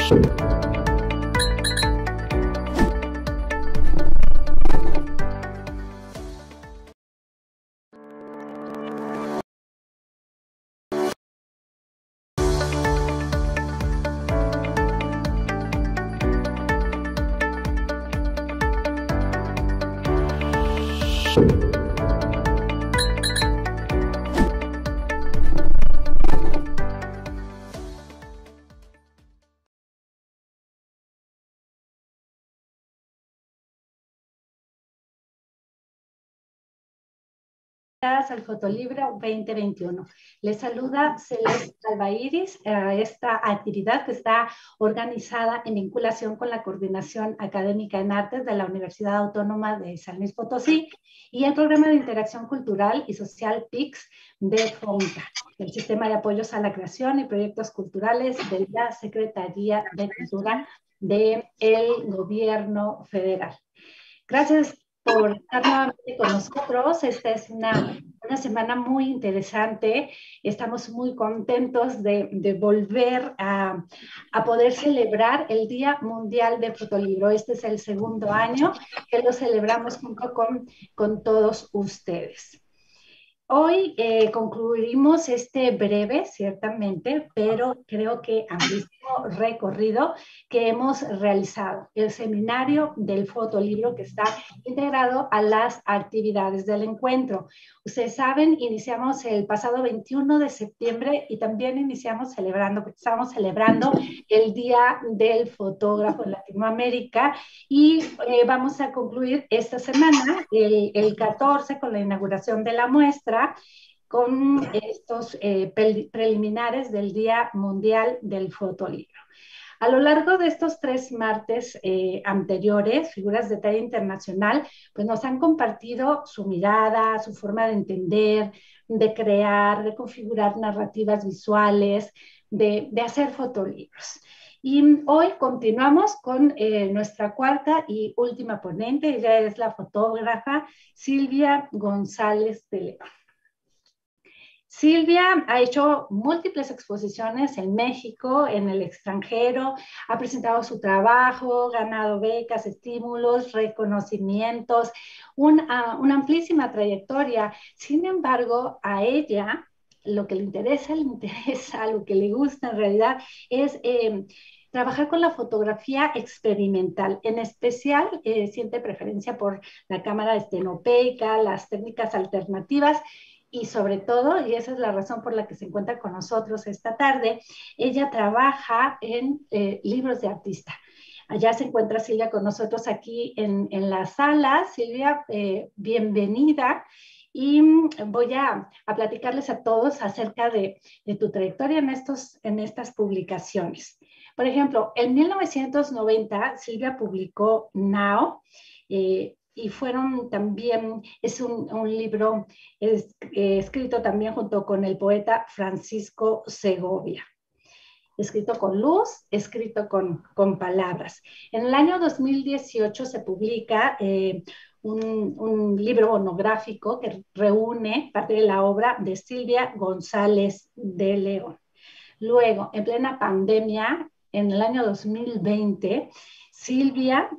Al Fotolibro 2021. Les saluda Celeste Albairis a esta actividad que está organizada en vinculación con la Coordinación Académica en Artes de la Universidad Autónoma de San Luis Potosí y el Programa de Interacción Cultural y Social PICS de FONCA, el Sistema de Apoyos a la Creación y Proyectos Culturales de la Secretaría de Cultura del Gobierno Federal. Gracias por estar nuevamente con nosotros. Esta es una semana muy interesante. Estamos muy contentos de volver a poder celebrar el Día Mundial del Fotolibro. Este es el segundo año que lo celebramos junto con todos ustedes. Hoy concluimos este breve, ciertamente, pero creo que ambicioso recorrido que hemos realizado, el seminario del fotolibro que está integrado a las actividades del encuentro. Ustedes saben, iniciamos el pasado 21 de septiembre y también iniciamos celebrando, porque estamos celebrando el Día del Fotógrafo en Latinoamérica y vamos a concluir esta semana, el 14, con la inauguración de la muestra, con estos preliminares del Día Mundial del Fotolibro. A lo largo de estos 3 martes anteriores, figuras de talla internacional, pues nos han compartido su mirada, su forma de entender, de crear, de configurar narrativas visuales, de hacer fotolibros. Y hoy continuamos con nuestra cuarta y última ponente. Ella es la fotógrafa Silvia González de León. Silvia ha hecho múltiples exposiciones en México, en el extranjero, ha presentado su trabajo, ganado becas, estímulos, reconocimientos, una amplísima trayectoria. Sin embargo, a ella lo que le interesa, lo que le gusta en realidad es trabajar con la fotografía experimental. En especial, siente preferencia por la cámara estenopeica, las técnicas alternativas, y sobre todo, y esa es la razón por la que se encuentra con nosotros esta tarde, ella trabaja en libros de artista. Allá se encuentra Silvia con nosotros aquí en la sala. Silvia, bienvenida. Y voy a platicarles a todos acerca de tu trayectoria en estas publicaciones. Por ejemplo, en 1990 Silvia publicó Now, y fueron también, es un libro escrito también junto con el poeta Francisco Segovia. Escrito con luz, escrito con palabras. En el año 2018 se publica un libro monográfico que reúne parte de la obra de Silvia González de León. Luego, en plena pandemia, en el año 2020, Silvia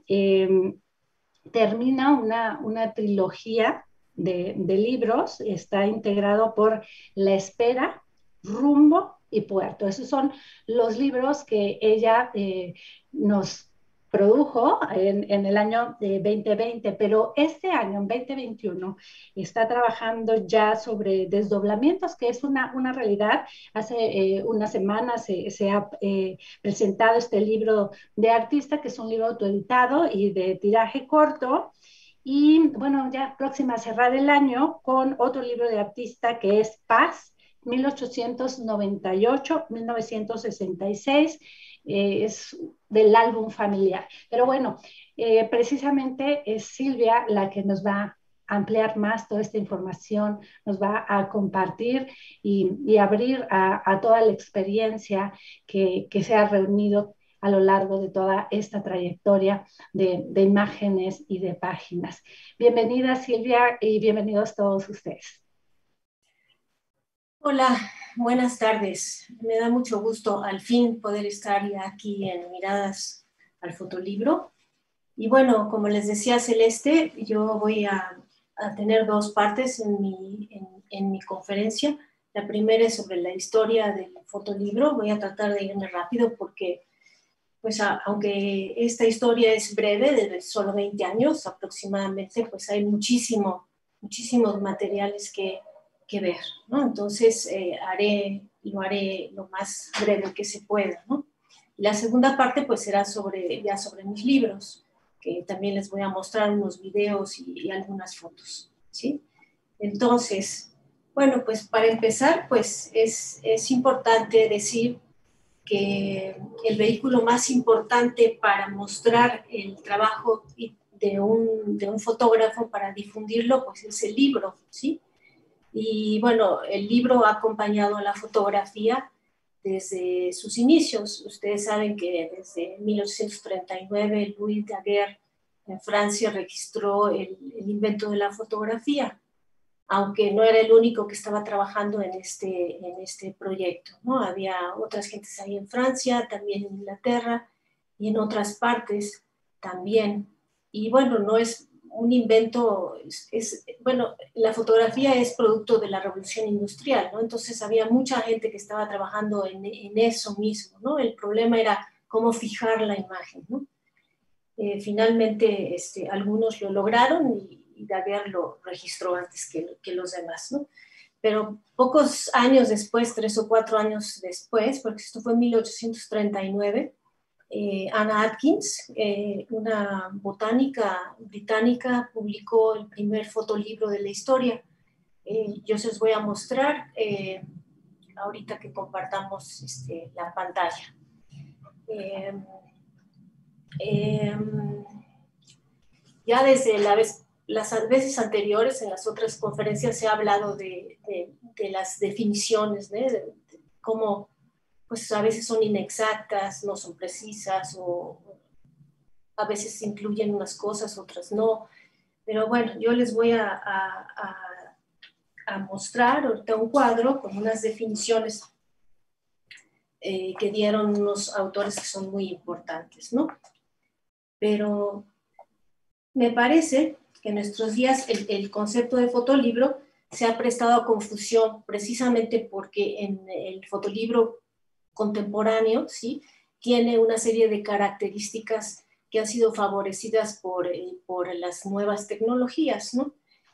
termina una trilogía de libros, está integrado por La Espera, Rumbo y Puerto. Esos son los libros que ella nos produjo en el año 2020, pero este año, en 2021, está trabajando ya sobre desdoblamientos, que es una realidad. Hace unas semanas se ha presentado este libro de artista, que es un libro autoeditado y de tiraje corto. Y bueno, ya próxima a cerrar el año con otro libro de artista que es Paz, 1898-1966, es del álbum familiar. Pero bueno, precisamente es Silvia la que nos va a ampliar más toda esta información, nos va a compartir y abrir a toda la experiencia que se ha reunido a lo largo de toda esta trayectoria de imágenes y de páginas. Bienvenida Silvia y bienvenidos todos ustedes. Hola, buenas tardes. Me da mucho gusto al fin poder estar ya aquí en Miradas al Fotolibro. Y bueno, como les decía Celeste, yo voy a tener dos partes en mi conferencia. La primera es sobre la historia del fotolibro. Voy a tratar de irme rápido porque, pues, aunque esta historia es breve, de solo 20 años aproximadamente, pues hay muchísimos materiales que ver, ¿no? Entonces, lo haré lo más breve que se pueda, ¿no? Y la segunda parte, pues, será ya sobre mis libros, que también les voy a mostrar unos videos y algunas fotos, ¿sí? Entonces, bueno, pues para empezar, pues es importante decir que el vehículo más importante para mostrar el trabajo de un fotógrafo, para difundirlo, pues es el libro, ¿sí? Y bueno, el libro ha acompañado a la fotografía desde sus inicios. Ustedes saben que desde 1839 Louis Daguerre en Francia registró el invento de la fotografía, aunque no era el único que estaba trabajando en este proyecto, ¿no? Había otras gentes ahí en Francia, también en Inglaterra y en otras partes también. Y bueno, no es un invento, bueno, la fotografía es producto de la revolución industrial, ¿no? Entonces había mucha gente que estaba trabajando en eso mismo, ¿no? El problema era cómo fijar la imagen, ¿no? Finalmente algunos lo lograron y Daguerre lo registró antes que los demás, ¿no? Pero pocos años después, 3 o 4 años después, porque esto fue en 1839, Anna Atkins, una botánica británica, publicó el primer fotolibro de la historia. Yo se los voy a mostrar ahorita que compartamos la pantalla. Eh, eh, Ya desde las veces anteriores, en las otras conferencias, se ha hablado de las definiciones, ¿no? De cómo pues a veces son inexactas, no son precisas, o a veces incluyen unas cosas, otras no. Pero bueno, yo les voy a mostrar ahorita un cuadro con unas definiciones que dieron unos autores que son muy importantes, ¿no? Pero me parece que en nuestros días el concepto de fotolibro se ha prestado a confusión precisamente porque en el fotolibro contemporáneo, ¿sí?, tiene una serie de características que han sido favorecidas por las nuevas tecnologías, ¿no?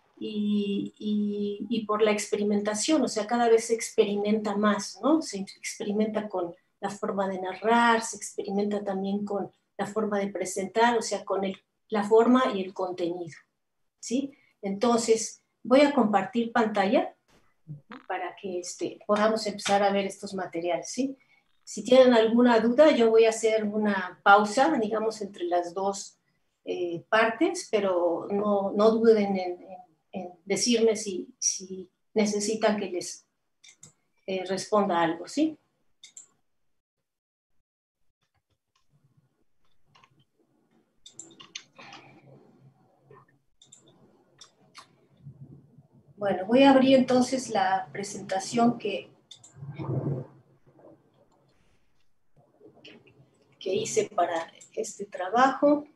Y por la experimentación, o sea, cada vez se experimenta más, ¿no? Se experimenta con la forma de narrar, se experimenta también con la forma de presentar, o sea, con la forma y el contenido, ¿sí? Entonces, voy a compartir pantalla para que podamos empezar a ver estos materiales, ¿sí? Si tienen alguna duda, yo voy a hacer una pausa, digamos, entre las dos partes, pero no duden en decirme si necesitan que les responda algo, ¿sí? Bueno, voy a abrir entonces la presentación que hice para este trabajo.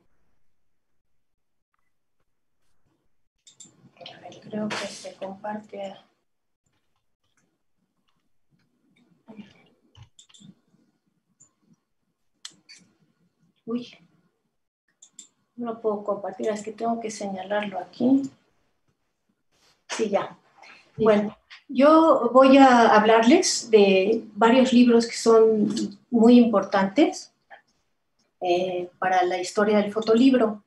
A ver, creo que se comparte. Uy, no lo puedo compartir, es que tengo que señalarlo aquí. Sí, ya. Bueno, yo voy a hablarles de varios libros que son muy importantes para la historia del fotolibro.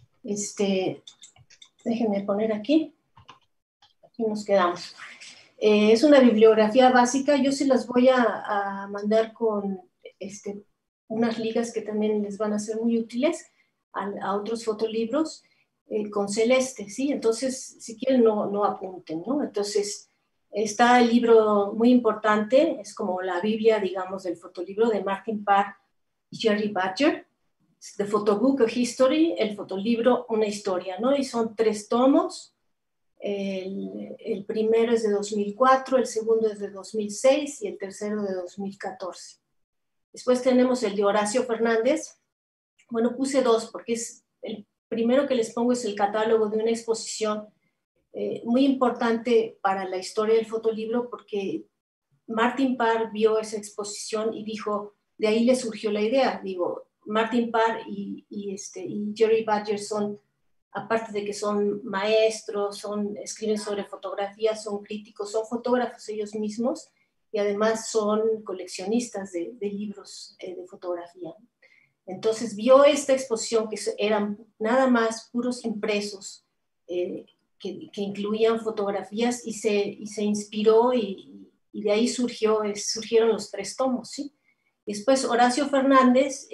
Déjenme poner aquí. Aquí nos quedamos. Es una bibliografía básica. Yo se las voy a mandar con unas ligas que también les van a ser muy útiles a otros fotolibros con Celeste, ¿sí? Entonces, si quieren, no apunten, ¿no? Entonces, está el libro muy importante, es como la Biblia, digamos, del fotolibro de Martin Parr y Jerry Badger, The Photobook of History, el fotolibro, una historia, ¿no? Y son 3 tomos. El primero es de 2004, el segundo es de 2006 y el tercero de 2014. Después tenemos el de Horacio Fernández. Bueno, puse dos porque es el primero que les pongo es el catálogo de una exposición muy importante para la historia del fotolibro, porque Martin Parr vio esa exposición y dijo, de ahí le surgió la idea. Digo, Martin Parr y Jerry Badger son, aparte de que son maestros, escriben sobre fotografía, son críticos, son fotógrafos ellos mismos y además son coleccionistas de libros de fotografía. Entonces vio esta exposición que eran nada más puros impresos que incluían fotografías y se inspiró y de ahí surgieron los 3 tomos, ¿sí? Después Horacio Fernández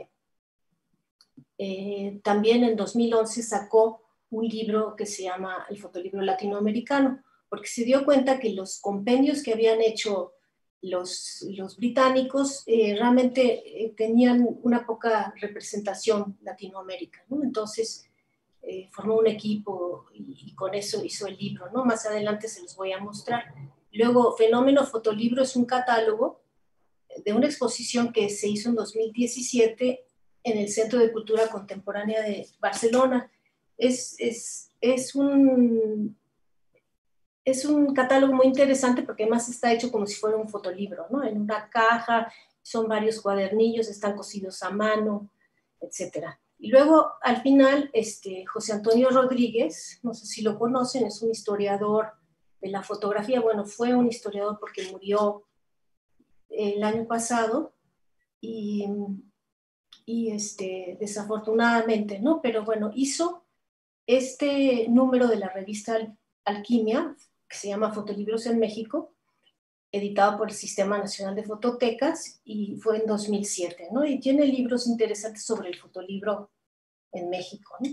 también en 2011 sacó un libro que se llama El Fotolibro Latinoamericano, porque se dio cuenta que los compendios que habían hecho los británicos realmente tenían una poca representación Latinoamérica, ¿no? Entonces formó un equipo y con eso hizo el libro, ¿no? Más adelante se los voy a mostrar. Luego, Fenómeno Fotolibro es un catálogo de una exposición que se hizo en 2017 en el Centro de Cultura Contemporánea de Barcelona. Es un catálogo muy interesante porque además está hecho como si fuera un fotolibro, ¿no? En una caja, son varios cuadernillos, están cosidos a mano, etcétera. Y luego, al final, José Antonio Rodríguez, no sé si lo conocen, es un historiador de la fotografía. Bueno, fue un historiador porque murió el año pasado y desafortunadamente, ¿no? Pero bueno, hizo este número de la revista Alquimia, que se llama Fotolibros en México, editado por el Sistema Nacional de Fototecas, y fue en 2007, ¿no? Y tiene libros interesantes sobre el fotolibro en México, ¿no?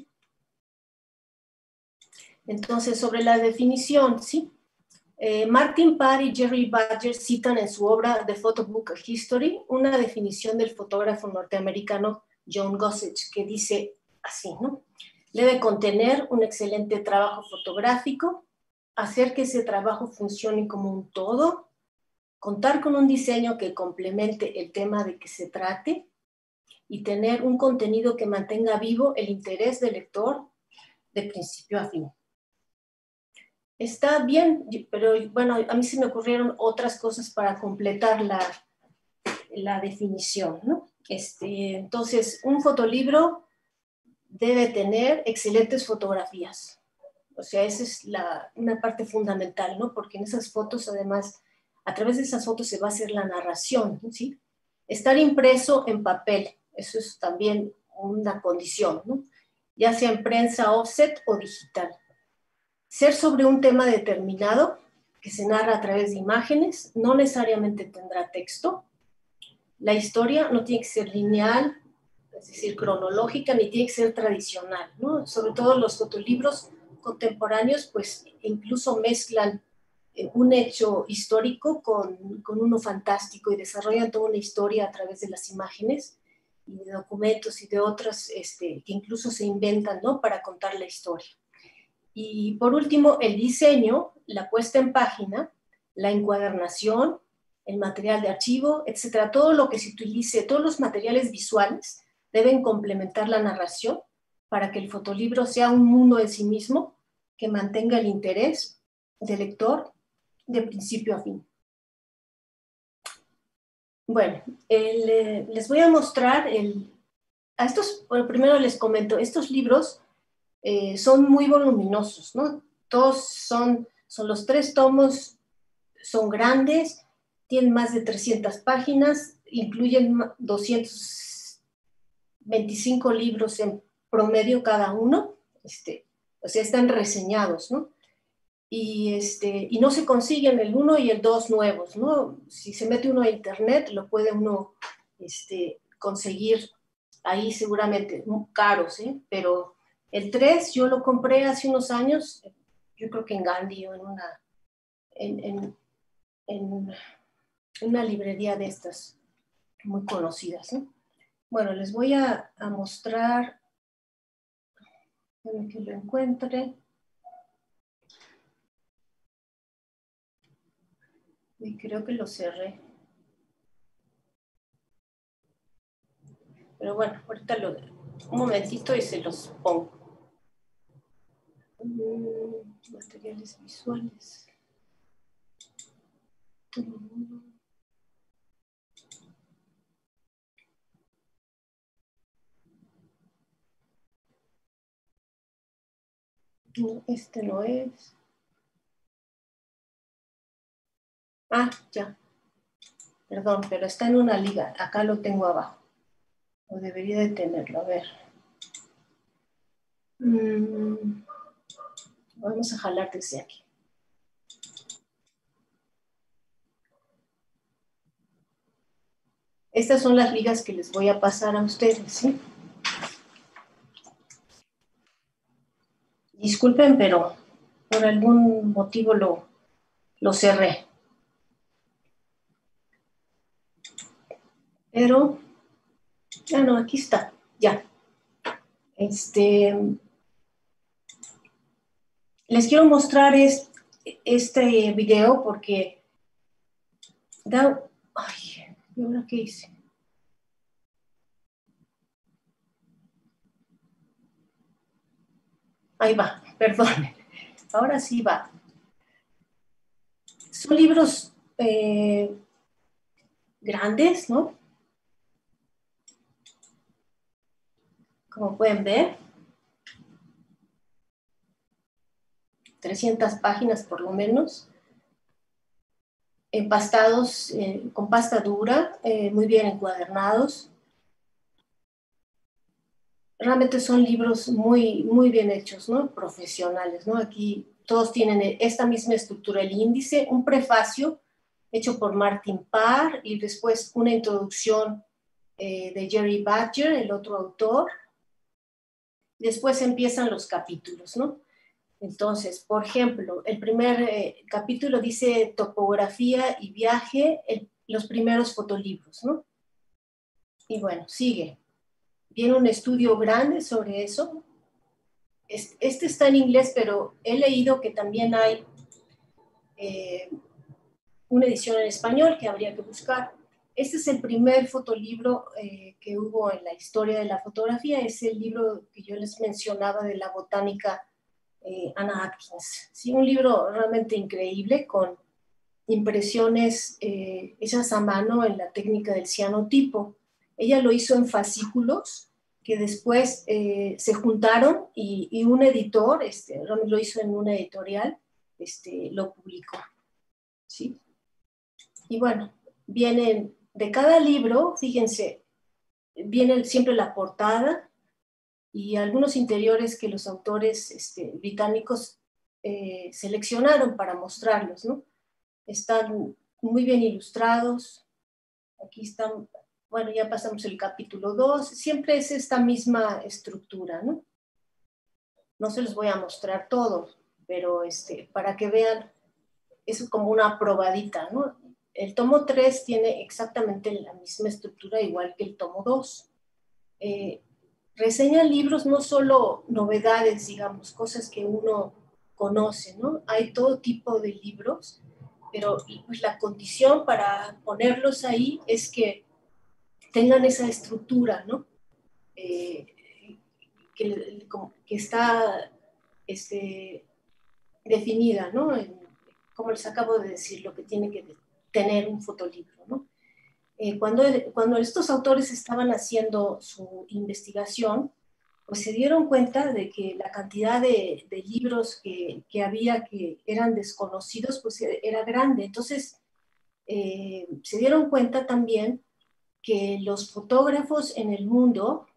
Entonces, sobre la definición, ¿sí? Martin Parr y Jerry Badger citan en su obra The Photo Book a History una definición del fotógrafo norteamericano John Gossage, que dice así, ¿no? Debe contener un excelente trabajo fotográfico, hacer que ese trabajo funcione como un todo, contar con un diseño que complemente el tema de que se trate y tener un contenido que mantenga vivo el interés del lector de principio a fin. Está bien, pero bueno, a mí se me ocurrieron otras cosas para completar la definición, ¿no? Entonces, un fotolibro debe tener excelentes fotografías. O sea, esa es una parte fundamental, ¿no? Porque en esas fotos, además, a través de esas fotos se va a hacer la narración, ¿sí? Estar impreso en papel, eso es también una condición, ¿no? Ya sea en prensa offset o digital. Ser sobre un tema determinado, que se narra a través de imágenes, no necesariamente tendrá texto. La historia no tiene que ser lineal, es decir, cronológica, ni tiene que ser tradicional, ¿no? Sobre todo los fotolibros contemporáneos, pues incluso mezclan un hecho histórico con uno fantástico y desarrollan toda una historia a través de las imágenes y de documentos y de otras que incluso se inventan, ¿no? Para contar la historia. Y por último, el diseño, la puesta en página, la encuadernación, el material de archivo, etcétera. Todo lo que se utilice, todos los materiales visuales deben complementar la narración para que el fotolibro sea un mundo en sí mismo que mantenga el interés del lector de principio a fin. Bueno, les voy a mostrar bueno, primero les comento, estos libros son muy voluminosos, ¿no? Todos son los 3 tomos, son grandes, tienen más de 300 páginas, incluyen 225 libros en promedio cada uno, o sea, están reseñados, ¿no? Y no se consiguen el 1 y el 2 nuevos, ¿no? Si se mete uno a internet, lo puede uno conseguir ahí seguramente, caros, ¿eh? Pero el 3 yo lo compré hace unos años, yo creo que en Gandhi o en una librería de estas muy conocidas, ¿no? Bueno, les voy a mostrar, para que lo encuentre. Y creo que lo cerré. Pero bueno, ahorita un momentito y se los pongo. Materiales visuales. No, este no es. Ah, ya. Perdón, pero está en una liga. Acá lo tengo abajo. O debería de tenerlo. A ver. Vamos a jalar desde aquí. Estas son las ligas que les voy a pasar a ustedes, ¿sí? Disculpen, pero por algún motivo lo cerré. Pero, no, aquí está, ya. Les quiero mostrar este video porque ay, ¿y ahora qué hice? Ahí va, perdón. Ahora sí va. Son libros grandes, ¿no? Como pueden ver. 300 páginas por lo menos. Empastados con pasta dura, muy bien encuadernados. Realmente son libros muy, muy bien hechos, ¿no? Profesionales, ¿no? Aquí todos tienen esta misma estructura, el índice, un prefacio hecho por Martin Parr y después una introducción de Jerry Badger, el otro autor. Después empiezan los capítulos, ¿no? Entonces, por ejemplo, el primer capítulo dice topografía y viaje, los primeros fotolibros, ¿no? Y bueno, sigue. Viene un estudio grande sobre eso. Este está en inglés, pero he leído que también hay una edición en español que habría que buscar. Este es el primer fotolibro que hubo en la historia de la fotografía. Es el libro que yo les mencionaba de la botánica Anna Atkins. Sí, un libro realmente increíble con impresiones hechas a mano en la técnica del cianotipo. Ella lo hizo en fascículos que después se juntaron y un editor, lo hizo en una editorial, lo publicó. ¿Sí? Y bueno, vienen de cada libro, fíjense, viene siempre la portada y algunos interiores que los autores británicos seleccionaron para mostrarlos, ¿no? Están muy bien ilustrados. Aquí están, bueno, ya pasamos el capítulo 2. Siempre es esta misma estructura, ¿no? No se los voy a mostrar todos, pero para que vean, es como una probadita, ¿no? El tomo 3 tiene exactamente la misma estructura, igual que el tomo 2. Reseñan libros, no solo novedades, digamos, cosas que uno conoce, ¿no? Hay todo tipo de libros, pero pues, la condición para ponerlos ahí es que tengan esa estructura, ¿no? Que está definida, ¿no? Como les acabo de decir, lo que tiene que tener un fotolibro, ¿no? Cuando estos autores estaban haciendo su investigación, pues se dieron cuenta de que la cantidad de libros que había que eran desconocidos, pues era grande. Entonces, se dieron cuenta también que los fotógrafos en el mundo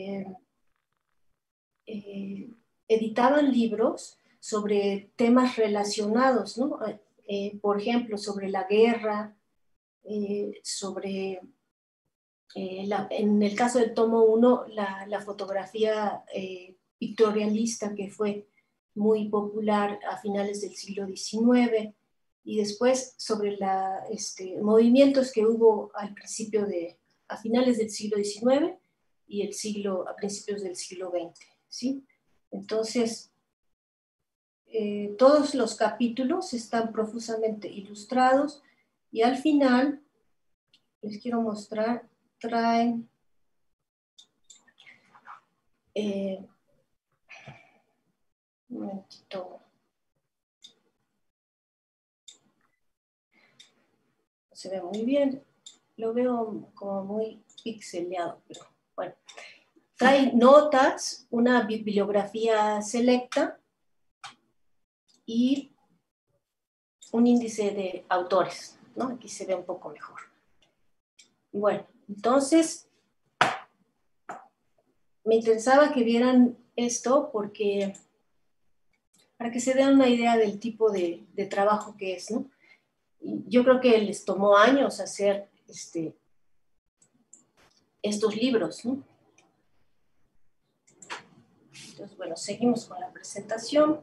editaban libros sobre temas relacionados, ¿no? Por ejemplo, sobre la guerra, sobre, en el caso del tomo 1, la fotografía pictorialista que fue muy popular a finales del siglo XIX, y después sobre movimientos que hubo a finales del siglo XIX y a principios del siglo XX, ¿sí? Entonces, todos los capítulos están profusamente ilustrados. Y al final, les quiero mostrar, traen un momentito. Se ve muy bien, lo veo como muy pixeleado, pero bueno. Trae notas, una bibliografía selecta y un índice de autores, ¿no? Aquí se ve un poco mejor. Bueno, entonces, me interesaba que vieran esto porque, para que se den una idea del tipo de trabajo que es, ¿no? Yo creo que les tomó años hacer estos libros, ¿no? Entonces, bueno, seguimos con la presentación.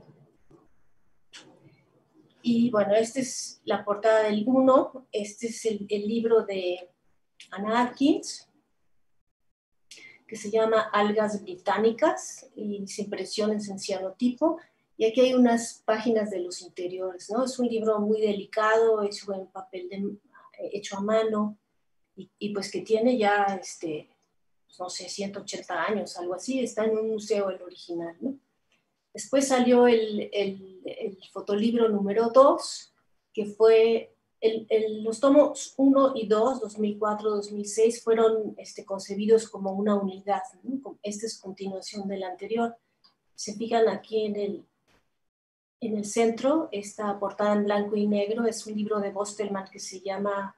Y bueno, esta es la portada del 1. Este es el libro de Anna Atkins, que se llama Algas Británicas y impresiones en cianotipo. Y aquí hay unas páginas de los interiores, ¿no? Es un libro muy delicado, hecho en papel hecho a mano, y pues que tiene ya, no sé, 180 años, algo así. Está en un museo el original, ¿no? Después salió el fotolibro número 2, que fue los tomos 1 y 2, 2004-2006, fueron concebidos como una unidad, ¿no? Esta es continuación del anterior. Se fijan aquí en el centro, esta portada en blanco y negro, es un libro de Bostelman que se llama,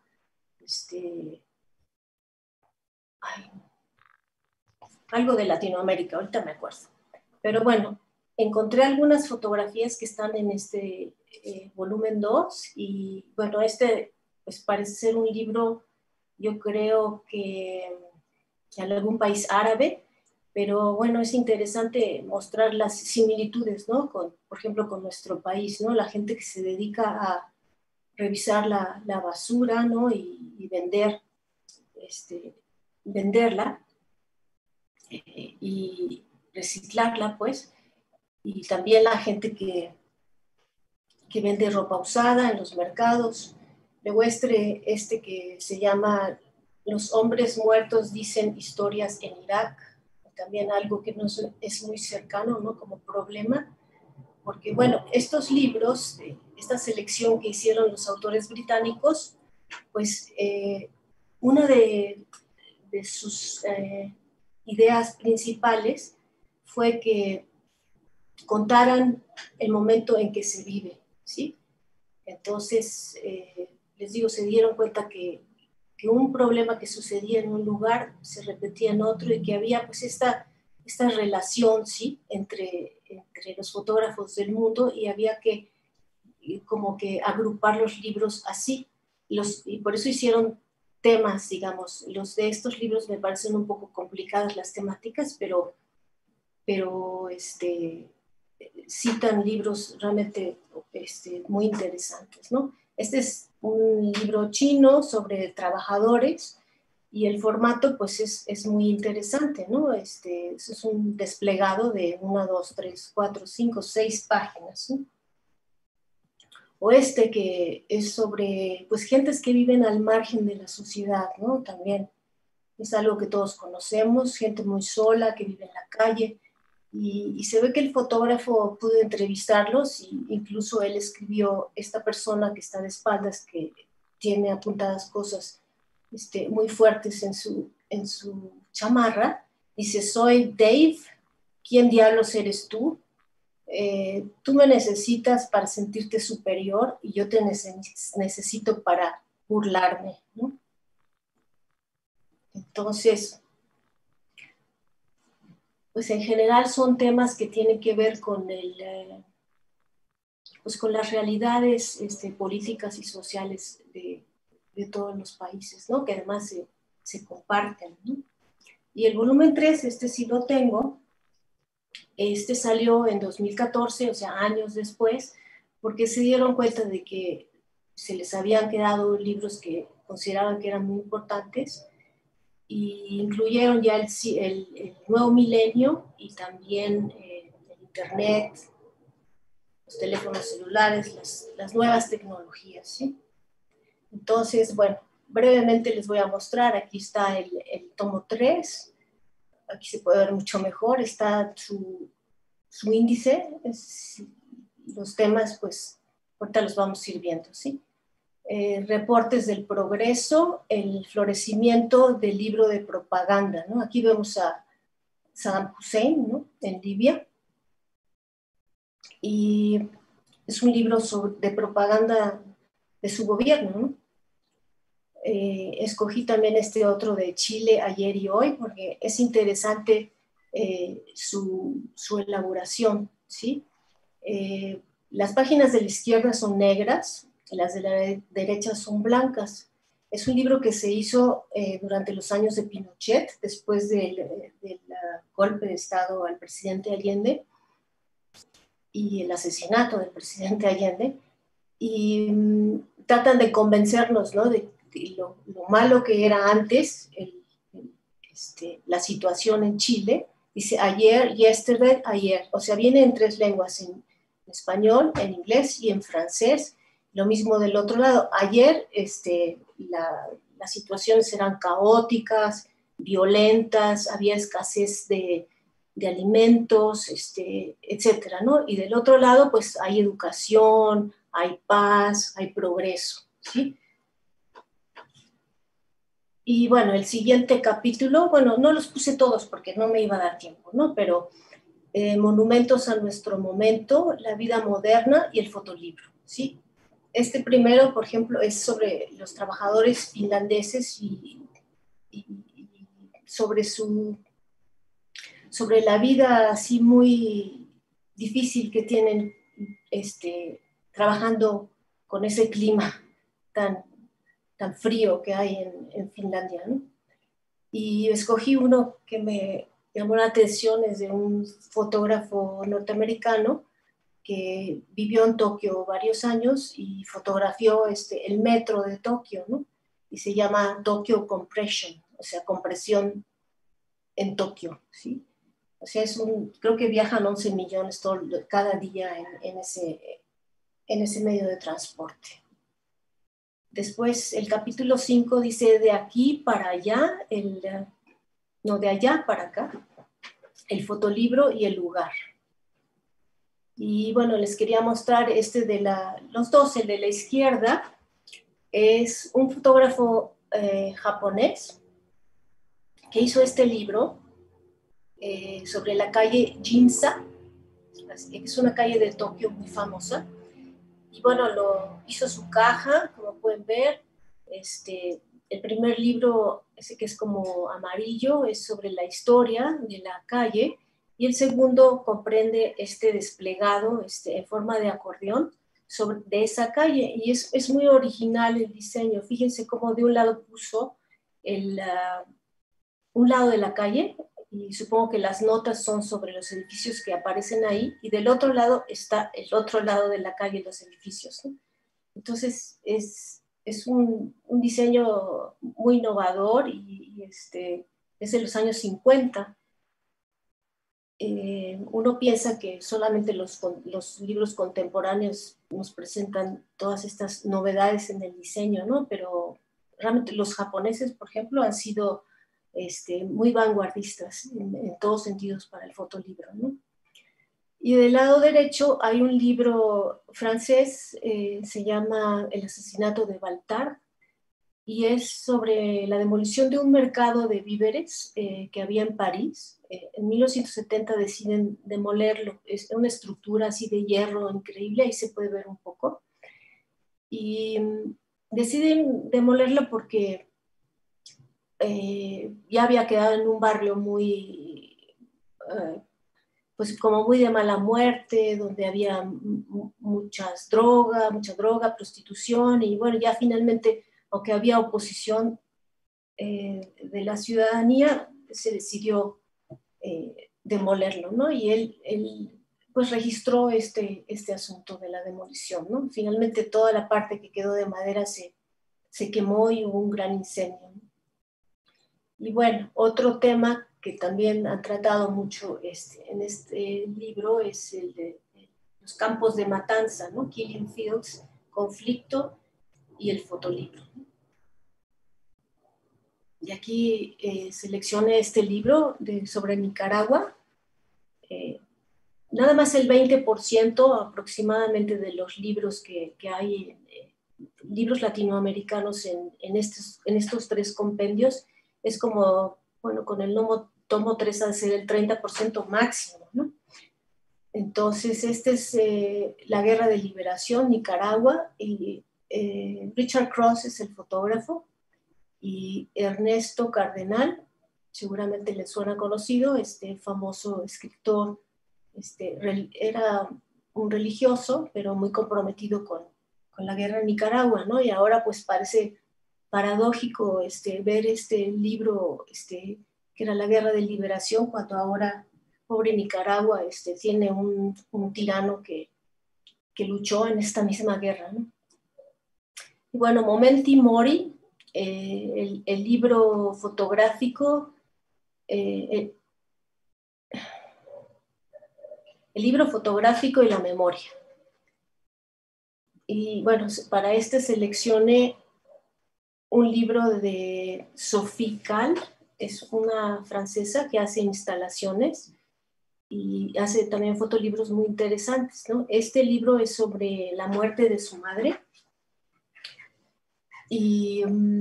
algo de Latinoamérica, ahorita me acuerdo. Pero bueno, encontré algunas fotografías que están en este volumen 2 y bueno, pues parece ser un libro, yo creo que en algún país árabe, pero bueno, es interesante mostrar las similitudes, ¿no? Por ejemplo, con nuestro país, ¿no? La gente que se dedica a revisar la basura, ¿no? Y venderla y reciclarla, pues. Y también la gente que vende ropa usada en los mercados. Luego que se llama Los hombres muertos dicen historias en Irak, también algo que nos es muy cercano, ¿no? Como problema, porque bueno, estos libros, esta selección que hicieron los autores británicos, pues una de sus ideas principales fue que contaran el momento en que se vive, ¿sí? Entonces, les digo, se dieron cuenta que un problema que sucedía en un lugar se repetía en otro y que había pues esta relación, ¿sí? entre los fotógrafos del mundo, y había que como que agrupar los libros así. Y por eso hicieron temas, digamos. Los de estos libros me parecen un poco complicadas las temáticas, pero citan libros realmente muy interesantes, ¿no? Este es un libro chino sobre trabajadores y el formato pues es muy interesante, ¿no? Es un desplegado de 1, 2, 3, 4, 5, 6 páginas, ¿no? O que es sobre pues gentes que viven al margen de la sociedad, ¿no? También es algo que todos conocemos, gente muy sola que vive en la calle. Y se ve que el fotógrafo pudo entrevistarlos y incluso él escribió, esta persona que está de espaldas, que tiene apuntadas cosas muy fuertes en su chamarra, dice: soy Dave, ¿quién diablos eres tú? Tú me necesitas para sentirte superior y yo te necesito para burlarme, ¿no? Entonces, pues en general son temas que tienen que ver con pues con las realidades políticas y sociales de todos los países, ¿no? Que además se comparten, ¿no? Y el volumen 3, sí lo tengo, salió en 2014, o sea, años después, porque se dieron cuenta de que se les habían quedado libros que consideraban que eran muy importantes, y incluyeron ya el nuevo milenio y también el internet, los teléfonos celulares, las nuevas tecnologías, ¿sí? Entonces, bueno, brevemente les voy a mostrar. Aquí está el tomo 3. Aquí se puede ver mucho mejor. Está su índice. Los temas, pues, ahorita los vamos a ir viendo, ¿sí? Reportes del progreso, el florecimiento del libro de propaganda, ¿no? Aquí vemos a Saddam Hussein, ¿no? En Libia. Y es un libro de propaganda de su gobierno, ¿no? Escogí también este otro de Chile, ayer y hoy, porque es interesante su elaboración, ¿sí? Las páginas de la izquierda son negras, las de la derecha son blancas. Es un libro que se hizo durante los años de Pinochet, después del golpe de Estado al presidente Allende y el asesinato del presidente Allende, y tratan de convencernos, ¿no?, de lo malo que era antes la situación en Chile. Dice ayer, yesterday, ayer, o sea, viene en 3 lenguas, en español, en inglés y en francés. Lo mismo del otro lado. Ayer las situaciones eran caóticas, violentas, había escasez de alimentos, etcétera, ¿no? Y del otro lado, pues hay educación, hay paz, hay progreso, ¿sí? Y bueno, el siguiente capítulo, bueno, no los puse todos porque no me iba a dar tiempo, ¿no? Pero monumentos a nuestro momento, la vida moderna y el fotolibro, ¿sí? Este primero, por ejemplo, es sobre los trabajadores finlandeses y sobre la vida así muy difícil que tienen trabajando con ese clima tan frío que hay en Finlandia, ¿no? Y escogí uno que me llamó la atención, es de un fotógrafo norteamericano que vivió en Tokio varios años y fotografió el metro de Tokio, ¿no? Y se llama Tokyo Compression, o sea, compresión en Tokio, ¿sí? O sea, creo que viajan 11 millones cada día en ese medio de transporte. Después, el capítulo 5 dice de aquí para allá, de allá para acá, el fotolibro y el lugar. Y bueno, les quería mostrar los dos. El de la izquierda es un fotógrafo japonés que hizo este libro sobre la calle Ginza, que es una calle de Tokio muy famosa. Y bueno, hizo su caja, como pueden ver. El primer libro, ese que es como amarillo, es sobre la historia de la calle, y el segundo comprende este desplegado en forma de acordeón de esa calle, y es muy original el diseño. Fíjense cómo de un lado puso un lado de la calle, y supongo que las notas son sobre los edificios que aparecen ahí, y del otro lado está el otro lado de la calle, los edificios, ¿no? Entonces es un diseño muy innovador y es de los años 50. Uno piensa que solamente los libros contemporáneos nos presentan todas estas novedades en el diseño, ¿no? Pero realmente los japoneses, por ejemplo, han sido muy vanguardistas en todos sentidos para el fotolibro, ¿no? Y del lado derecho hay un libro francés, se llama El asesinato de Baltar, y es sobre la demolición de un mercado de víveres que había en París. En 1970 deciden demolerlo. Es una estructura así de hierro increíble, ahí se puede ver un poco. Y deciden demolerlo porque ya había quedado en un barrio muy, pues como muy de mala muerte, donde había mucha droga, prostitución, y bueno, ya finalmente, aunque había oposición de la ciudadanía, se decidió demolerlo, ¿no? Y él pues registró este asunto de la demolición, ¿no? Finalmente toda la parte que quedó de madera se quemó y hubo un gran incendio, ¿no? Y bueno, otro tema que también han tratado mucho en este libro es el de los campos de matanza, ¿no? Killing Fields, conflicto y el fotolibro. Y aquí seleccioné este libro sobre Nicaragua. Nada más el 20% aproximadamente de los libros que hay, libros latinoamericanos en estos tres compendios, es como, bueno, con el tomo 3 ha de ser el 30% máximo, ¿no? Entonces, este es La Guerra de Liberación, Nicaragua, y Richard Cross es el fotógrafo, y Ernesto Cardenal, seguramente le suena conocido, este famoso escritor, era un religioso, pero muy comprometido con la guerra en Nicaragua, ¿no? Y ahora pues parece paradójico ver este libro, que era La Guerra de Liberación, cuando ahora, pobre Nicaragua, tiene un tirano que luchó en esta misma guerra, ¿no? Y bueno, Momenti Mori, el libro fotográfico, el libro fotográfico y la memoria. Y bueno, para seleccioné un libro de Sophie Calle, es una francesa que hace instalaciones y hace también fotolibros muy interesantes, ¿no? Este libro es sobre la muerte de su madre y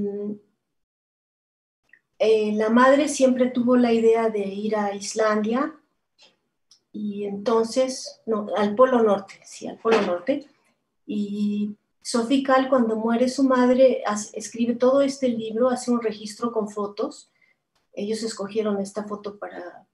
la madre siempre tuvo la idea de ir a Islandia y entonces, no, al Polo Norte, sí, al Polo Norte. Y Sophie Calle, cuando muere su madre, escribe todo este libro, hace un registro con fotos. Ellos escogieron esta foto para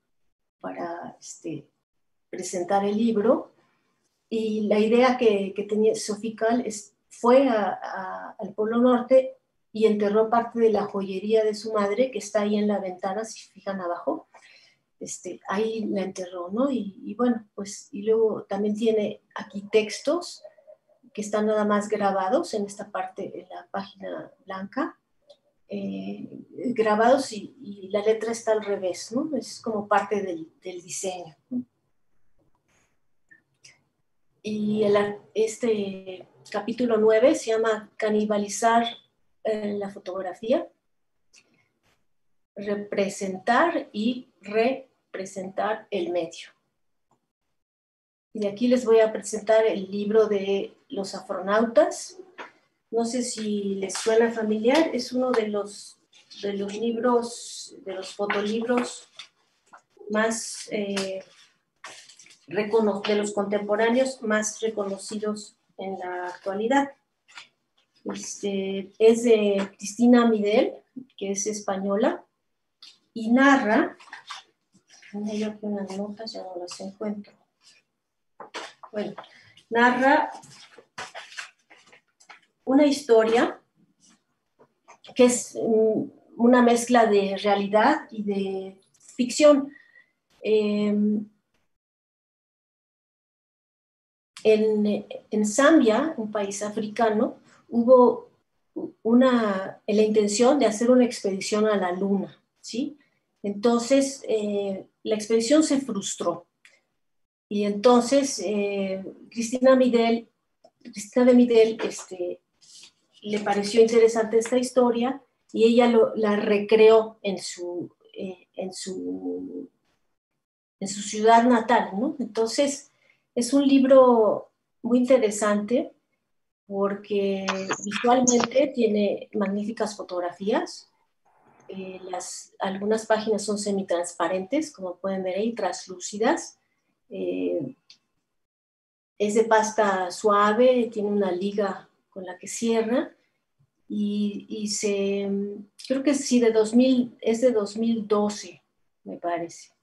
presentar el libro. Y la idea que tenía Sophie Calle fue al Polo Norte y enterró parte de la joyería de su madre, que está ahí en la ventana, si fijan abajo. Ahí la enterró, ¿no? Y bueno, pues, y luego también tiene aquí textos que están nada más grabados en esta parte, en la página blanca, grabados y la letra está al revés, ¿no? Es como parte del diseño, ¿no? Y este capítulo 9 se llama Canibalizar la fotografía, representar y representar el medio. Y de aquí les voy a presentar el libro de Los Afronautas. No sé si les suena familiar, es uno de los libros, de los fotolibros más de los contemporáneos más reconocidos en la actualidad. Es de Cristina Midel, que es española, y narra, yo aquí unas notas, ya no las encuentro. Bueno, narra una historia que es una mezcla de realidad y de ficción. En Zambia, un país africano, hubo la intención de hacer una expedición a la Luna, ¿sí? Entonces, la expedición se frustró. Y entonces, Cristina de Midel le pareció interesante esta historia y ella la recreó en su ciudad natal, ¿no? Entonces, es un libro muy interesante porque visualmente tiene magníficas fotografías. Algunas páginas son semitransparentes, como pueden ver ahí, translúcidas. Es de pasta suave, tiene una liga con la que cierra y creo que sí, es de 2012, me parece.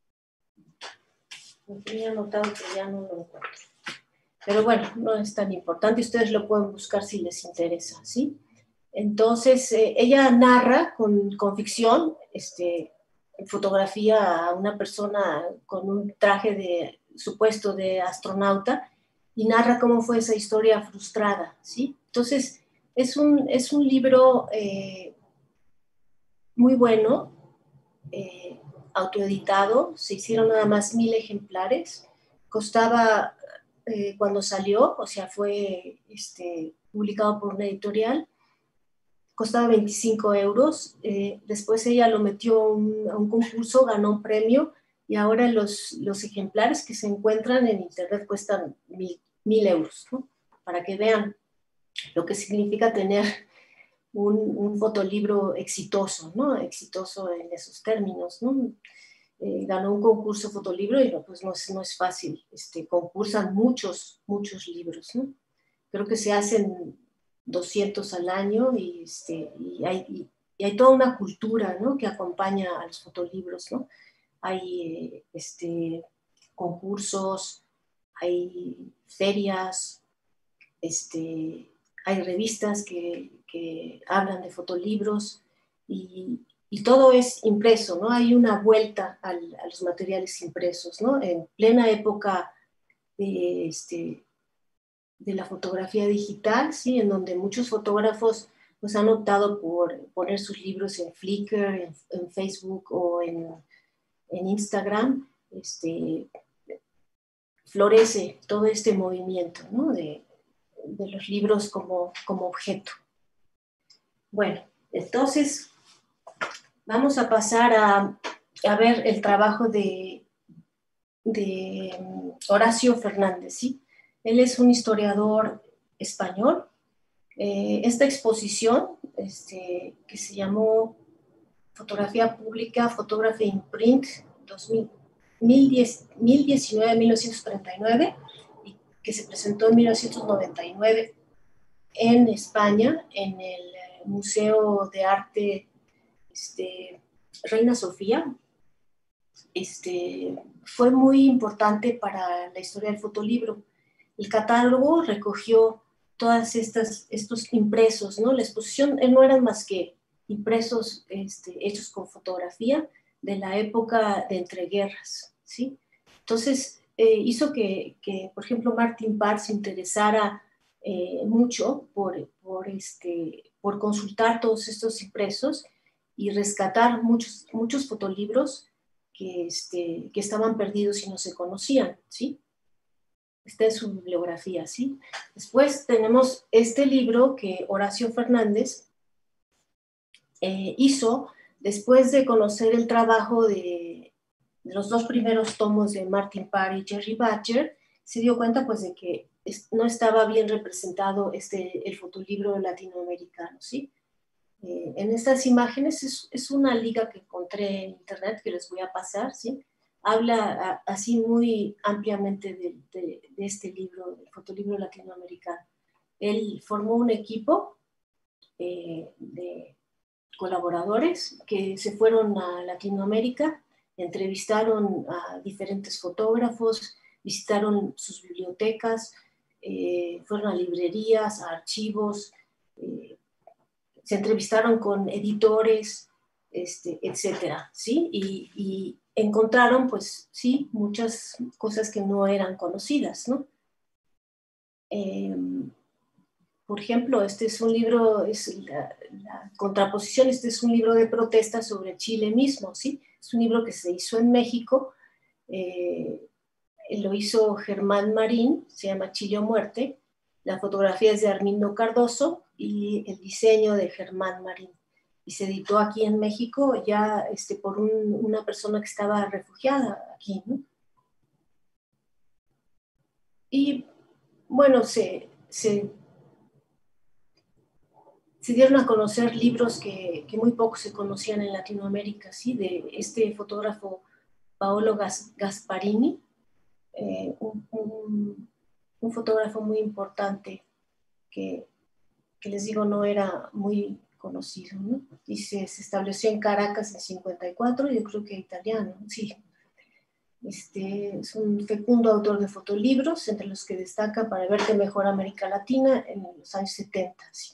Me tenía anotado que ya no lo encuentro. Pero bueno, no es tan importante, ustedes lo pueden buscar si les interesa, ¿sí? Entonces, ella narra con ficción, fotografía a una persona con un traje supuesto de astronauta y narra cómo fue esa historia frustrada, ¿sí? Entonces, es un libro muy bueno, autoeditado, se hicieron nada más 1000 ejemplares, costaba, cuando salió, o sea, fue publicado por una editorial, costaba 25 euros. Después ella lo metió a un concurso, ganó un premio y ahora los ejemplares que se encuentran en internet cuestan 1.000 euros, ¿no? Para que vean lo que significa tener un fotolibro exitoso, ¿no? Exitoso en esos términos, ¿no? Ganó un concurso fotolibro y pues no es fácil. Concursan muchos libros, ¿no? Creo que se hacen 200 al año y hay toda una cultura, ¿no?, que acompaña a los fotolibros, ¿no? Hay concursos, hay ferias, hay revistas que hablan de fotolibros y todo es impreso, ¿no? Hay una vuelta a los materiales impresos, ¿no? En plena época de la fotografía digital, ¿sí? En donde muchos fotógrafos pues, han optado por poner sus libros en Flickr, en Facebook o en Instagram. Florece todo este movimiento, ¿no?, de los libros como objeto. Bueno, entonces vamos a pasar a ver el trabajo de Horacio Fernández, ¿sí? Él es un historiador español. Esta exposición, que se llamó Fotografía Pública, Photography in Print, 2019-1939, y que se presentó en 1999 en España, en el Museo de Arte Reina Sofía. Fue muy importante para la historia del fotolibro. El catálogo recogió todas estos impresos, ¿no? La exposición no eran más que impresos hechos con fotografía de la época de entreguerras, ¿sí? Entonces, hizo que, por ejemplo, Martin Parr se interesara mucho por consultar todos estos impresos y rescatar muchos fotolibros que estaban perdidos y no se conocían, ¿sí? Esta es su bibliografía, ¿sí? Después tenemos este libro que Horacio Fernández hizo después de conocer el trabajo de los dos primeros tomos de Martin Parr y Jerry Badger. Se dio cuenta pues de que no estaba bien representado el fotolibro latinoamericano, ¿sí? En estas imágenes es una liga que encontré en internet que les voy a pasar, ¿sí? Habla así muy ampliamente de este libro, el fotolibro latinoamericano. Él formó un equipo de colaboradores que se fueron a Latinoamérica, entrevistaron a diferentes fotógrafos, visitaron sus bibliotecas, fueron a librerías, a archivos, se entrevistaron con editores, etcétera, ¿sí? Y encontraron, pues, sí, muchas cosas que no eran conocidas, ¿no? Por ejemplo, este es un libro, es la contraposición, este es un libro de protesta sobre Chile mismo, ¿sí? Es un libro que se hizo en México, lo hizo Germán Marín, se llama Chile o Muerte, la fotografía es de Armindo Cardoso y el diseño de Germán Marín. Y se editó aquí en México ya por una persona que estaba refugiada aquí, ¿no? Y bueno, se dieron a conocer libros que muy poco se conocían en Latinoamérica, ¿sí? De este fotógrafo Paolo Gasparini, un fotógrafo muy importante que les digo no era muy conocido, ¿no? Dice, se estableció en Caracas en 54, yo creo que italiano, sí. Es un fecundo autor de fotolibros, entre los que destaca Para verte mejor América Latina en los años 70, ¿sí?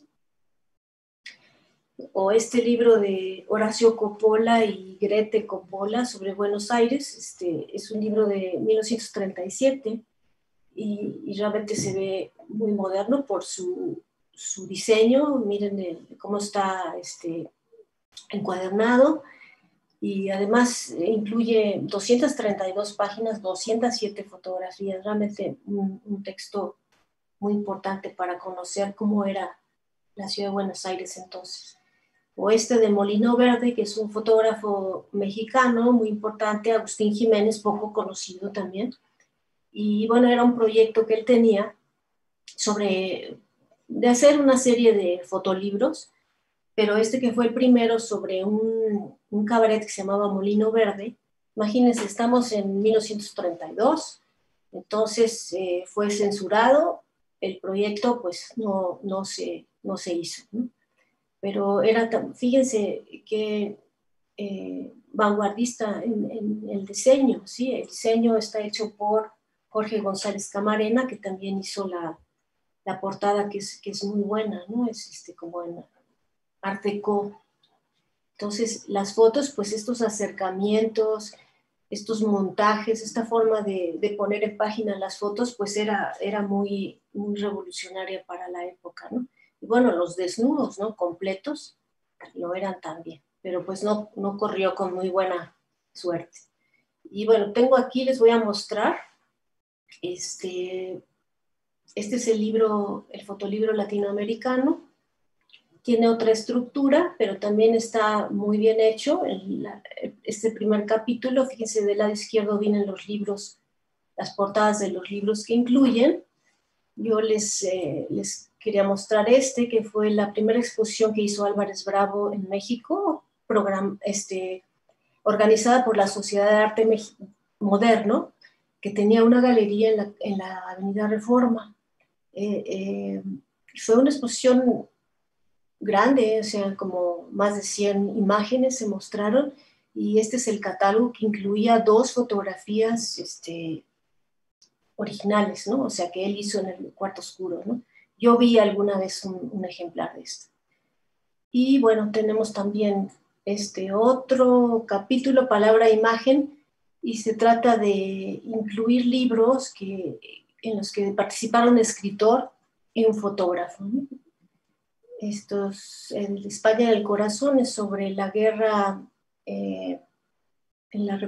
O este libro de Horacio Coppola y Grete Coppola sobre Buenos Aires, es un libro de 1937 y realmente se ve muy moderno por su diseño. Miren cómo está encuadernado y además incluye 232 páginas, 207 fotografías, realmente un texto muy importante para conocer cómo era la ciudad de Buenos Aires entonces. o este de Molino Verde, que es un fotógrafo mexicano muy importante, Agustín Jiménez, poco conocido también. Y bueno, era un proyecto que él tenía de hacer una serie de fotolibros, pero este que fue el primero sobre un cabaret que se llamaba Molino Verde. Imagínense, estamos en 1932, entonces fue censurado, el proyecto pues no se hizo, ¿no? Pero fíjense que vanguardista en el diseño, ¿sí? El diseño está hecho por Jorge González Camarena, que también hizo la portada, que es muy buena, ¿no? Es como en Art Deco. Entonces, las fotos, pues estos acercamientos, estos montajes, esta forma de poner en página las fotos, pues era muy revolucionaria para la época, ¿no? Y bueno, los desnudos, ¿no? Completos, lo eran también, pero pues no corrió con muy buena suerte. Y bueno, tengo aquí, les voy a mostrar, este es el libro, el fotolibro latinoamericano. Tiene otra estructura, pero también está muy bien hecho. Este primer capítulo, fíjense, del lado izquierdo vienen los libros, las portadas de los libros que incluyen. Yo les quería mostrar que fue la primera exposición que hizo Álvarez Bravo en México, organizada por la Sociedad de Arte Moderno, que tenía una galería en la Avenida Reforma. Fue una exposición grande, o sea, como más de 100 imágenes se mostraron, y este es el catálogo, que incluía 2 fotografías originales, ¿no? O sea, que él hizo en el cuarto oscuro, ¿no? Yo vi alguna vez un ejemplar de esto. Y bueno, tenemos también este otro capítulo, Palabra e Imagen, y se trata de incluir libros en los que participaron un escritor y un fotógrafo, ¿no? El de España del Corazón es sobre la guerra en la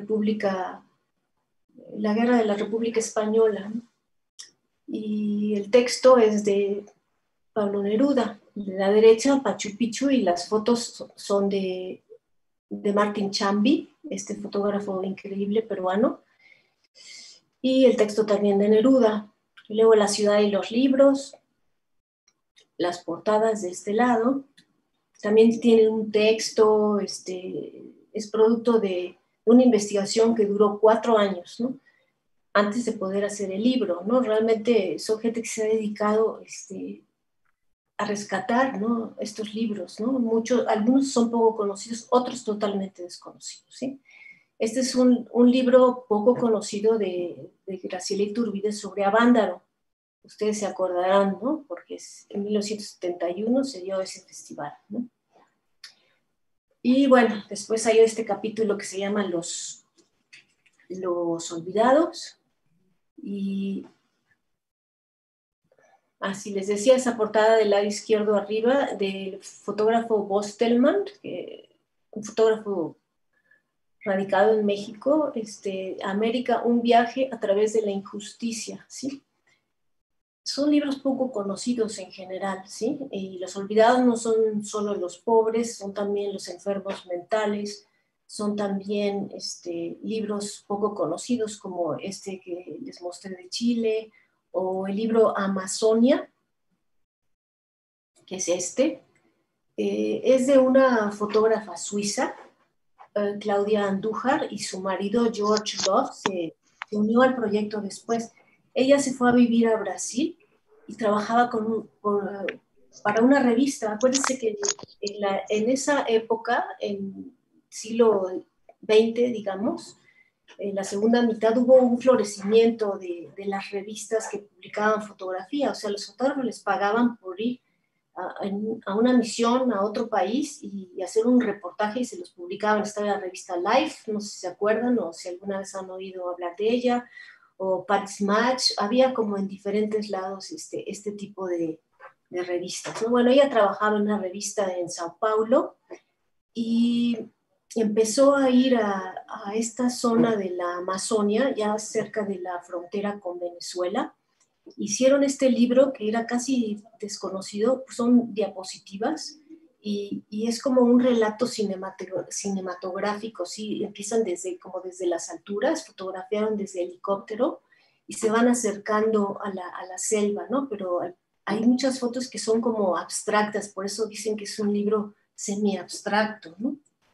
guerra de la República Española, ¿no? Y el texto es de Pablo Neruda. De la derecha, Pachu Picchu, y las fotos son de Martín Chambi, este fotógrafo increíble peruano, y el texto también de Neruda. Y luego La ciudad y los libros, las portadas de este lado. También tiene un texto, es producto de una investigación que duró 4 años, ¿no? Antes de poder hacer el libro, ¿no? Realmente son gente que se ha dedicado a rescatar, ¿no? Estos libros, ¿no? Algunos son poco conocidos, otros totalmente desconocidos, ¿sí? Este es un libro poco conocido de Graciela Iturbide sobre Avándaro. Ustedes se acordarán, ¿no? Porque en 1971 se dio ese festival, ¿no? Y bueno, después hay este capítulo que se llama Los Olvidados. Y así les decía, esa portada del lado izquierdo arriba del fotógrafo Bostelman, un fotógrafo radicado en México, América, un viaje a través de la injusticia, ¿sí? Son libros poco conocidos en general, ¿sí? Y Los Olvidados no son solo los pobres, son también los enfermos mentales, son también libros poco conocidos como este que les mostré de Chile, o el libro Amazonia, que es es de una fotógrafa suiza, Claudia Andújar, y su marido George Love se unió al proyecto después. Ella se fue a vivir a Brasil y trabajaba para una revista. Acuérdense que en esa época, en siglo XX, digamos, en la segunda mitad hubo un florecimiento de las revistas que publicaban fotografía. O sea, los fotógrafos les pagaban por ir a una misión a otro país y hacer un reportaje, y se los publicaban. Estaba la revista Life, no sé si se acuerdan o si alguna vez han oído hablar de ella, o Paris Match. Había como en diferentes lados este tipo de revistas, ¿no? Bueno, ella trabajaba en una revista en Sao Paulo y empezó a ir a esta zona de la Amazonia, ya cerca de la frontera con Venezuela. Hicieron este libro que era casi desconocido, son diapositivas, y es como un relato cinematográfico, ¿sí? Empiezan como desde las alturas, fotografiaron desde helicóptero y se van acercando a la selva, ¿no? Pero hay muchas fotos que son como abstractas, por eso dicen que es un libro semi-abstracto, ¿no?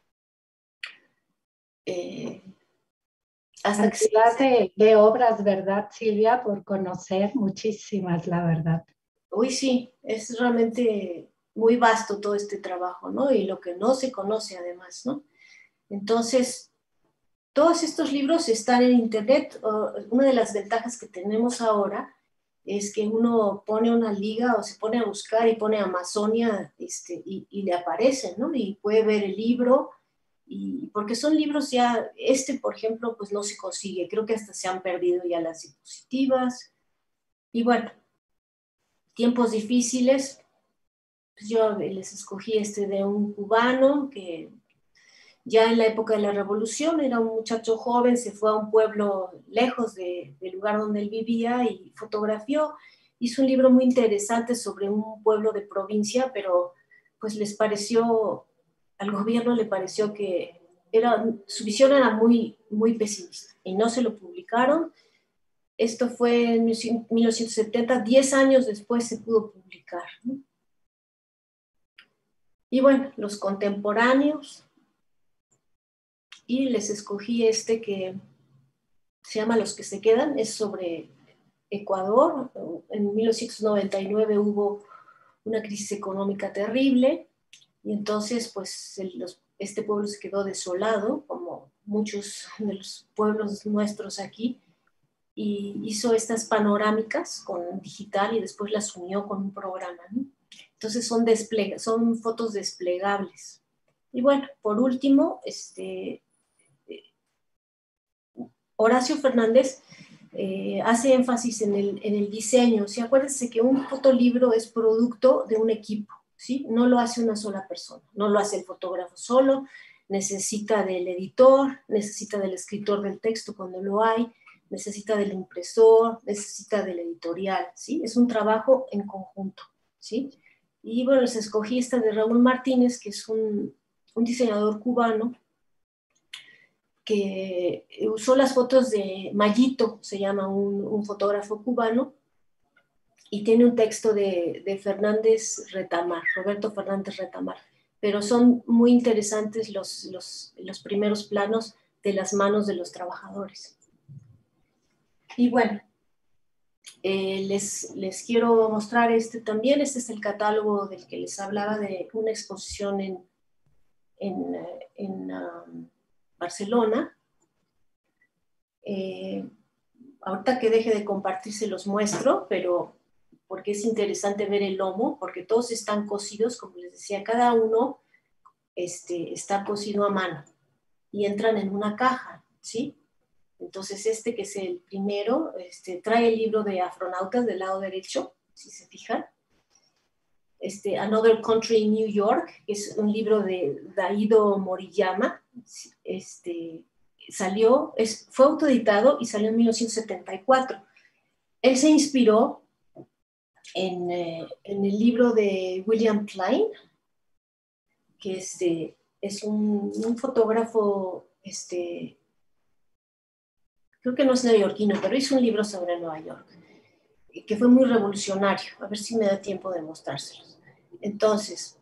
Hasta que Cantidad de obras, ¿verdad, Silvia? Por conocer, muchísimas, la verdad. Uy, sí, es realmente muy vasto todo este trabajo, ¿no? Y lo que no se conoce además, ¿no? Entonces, todos estos libros están en internet. Una de las ventajas que tenemos ahora es que uno pone una liga o se pone a buscar y pone Amazonia y le aparecen, ¿no? Y puede ver el libro, y porque son libros ya, por ejemplo, pues no se consigue, creo que hasta se han perdido ya las diapositivas. Y bueno, tiempos difíciles, pues yo les escogí de un cubano que ya en la época de la revolución era un muchacho joven, se fue a un pueblo lejos del lugar donde él vivía y fotografió. Hizo un libro muy interesante sobre un pueblo de provincia, pero pues al gobierno le pareció que su visión era muy, muy pesimista y no se lo publicaron. Esto fue en 1970, 10 años después se pudo publicar, ¿no? Y bueno, los contemporáneos, y les escogí que se llama Los que se quedan, es sobre Ecuador. En 1999 hubo una crisis económica terrible y entonces pues este pueblo se quedó desolado, como muchos de los pueblos nuestros aquí, y hizo estas panorámicas con digital y después las unió con un programa, ¿no? Entonces son fotos desplegables. Y bueno, por último, Horacio Fernández hace énfasis en el diseño. ¿Sí? Acuérdense que un fotolibro es producto de un equipo, ¿sí? No lo hace una sola persona, no lo hace el fotógrafo solo, necesita del editor, necesita del escritor del texto cuando lo hay, necesita del impresor, necesita del editorial, ¿sí? Es un trabajo en conjunto, ¿sí? Y bueno, les escogí esta de Raúl Martínez, que es un diseñador cubano, que usó las fotos de Mayito, se llama un fotógrafo cubano, y tiene un texto de Fernández Retamar, Roberto Fernández Retamar, pero son muy interesantes los primeros planos de las manos de los trabajadores. Y bueno, les quiero mostrar también. Este es el catálogo del que les hablaba, de una exposición en Barcelona. Ahorita que deje de compartir se los muestro, pero porque es interesante ver el lomo, porque todos están cosidos, como les decía, cada uno está cosido a mano y entran en una caja, ¿sí? Entonces que es el primero, trae el libro de Afronautas del lado derecho, si se fijan. Another Country in New York, que es un libro de Daido Moriyama, fue autoeditado y salió en 1974. Él se inspiró en el libro de William Klein, que es un fotógrafo, creo que no es neoyorquino, pero hizo un libro sobre Nueva York, que fue muy revolucionario. A ver si me da tiempo de mostrárselos. Entonces,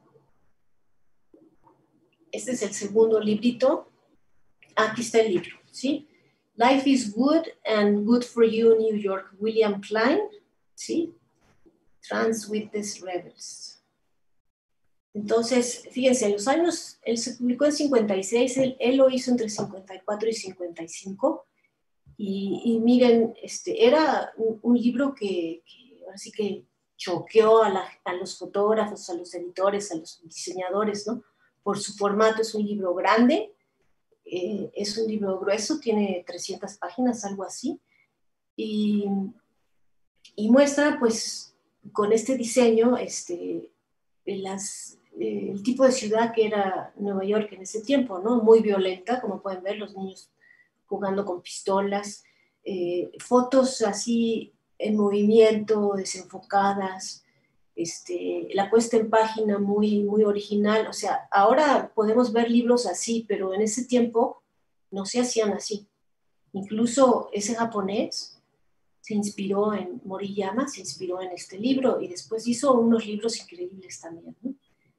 este es el segundo librito. Aquí está el libro, ¿sí? Life is Good and Good for You, New York, William Klein, ¿sí? Trans Witness Rebels. Entonces, fíjense, en los años, él se publicó en 56, él lo hizo entre 54 y 55, y miren, era un libro que ahora sí que choqueó a los fotógrafos, a los editores, a los diseñadores, ¿no? Por su formato. Es un libro grande, es un libro grueso, tiene 300 páginas, algo así, y muestra, pues, con este diseño, el tipo de ciudad que era Nueva York en ese tiempo, ¿no? Muy violenta, como pueden ver, los niños jugando con pistolas, fotos así en movimiento, desenfocadas, la puesta en página muy, muy original. O sea, ahora podemos ver libros así, pero en ese tiempo no se hacían así. Incluso ese japonés se inspiró en Moriyama, se inspiró en este libro y después hizo unos libros increíbles también, ¿no?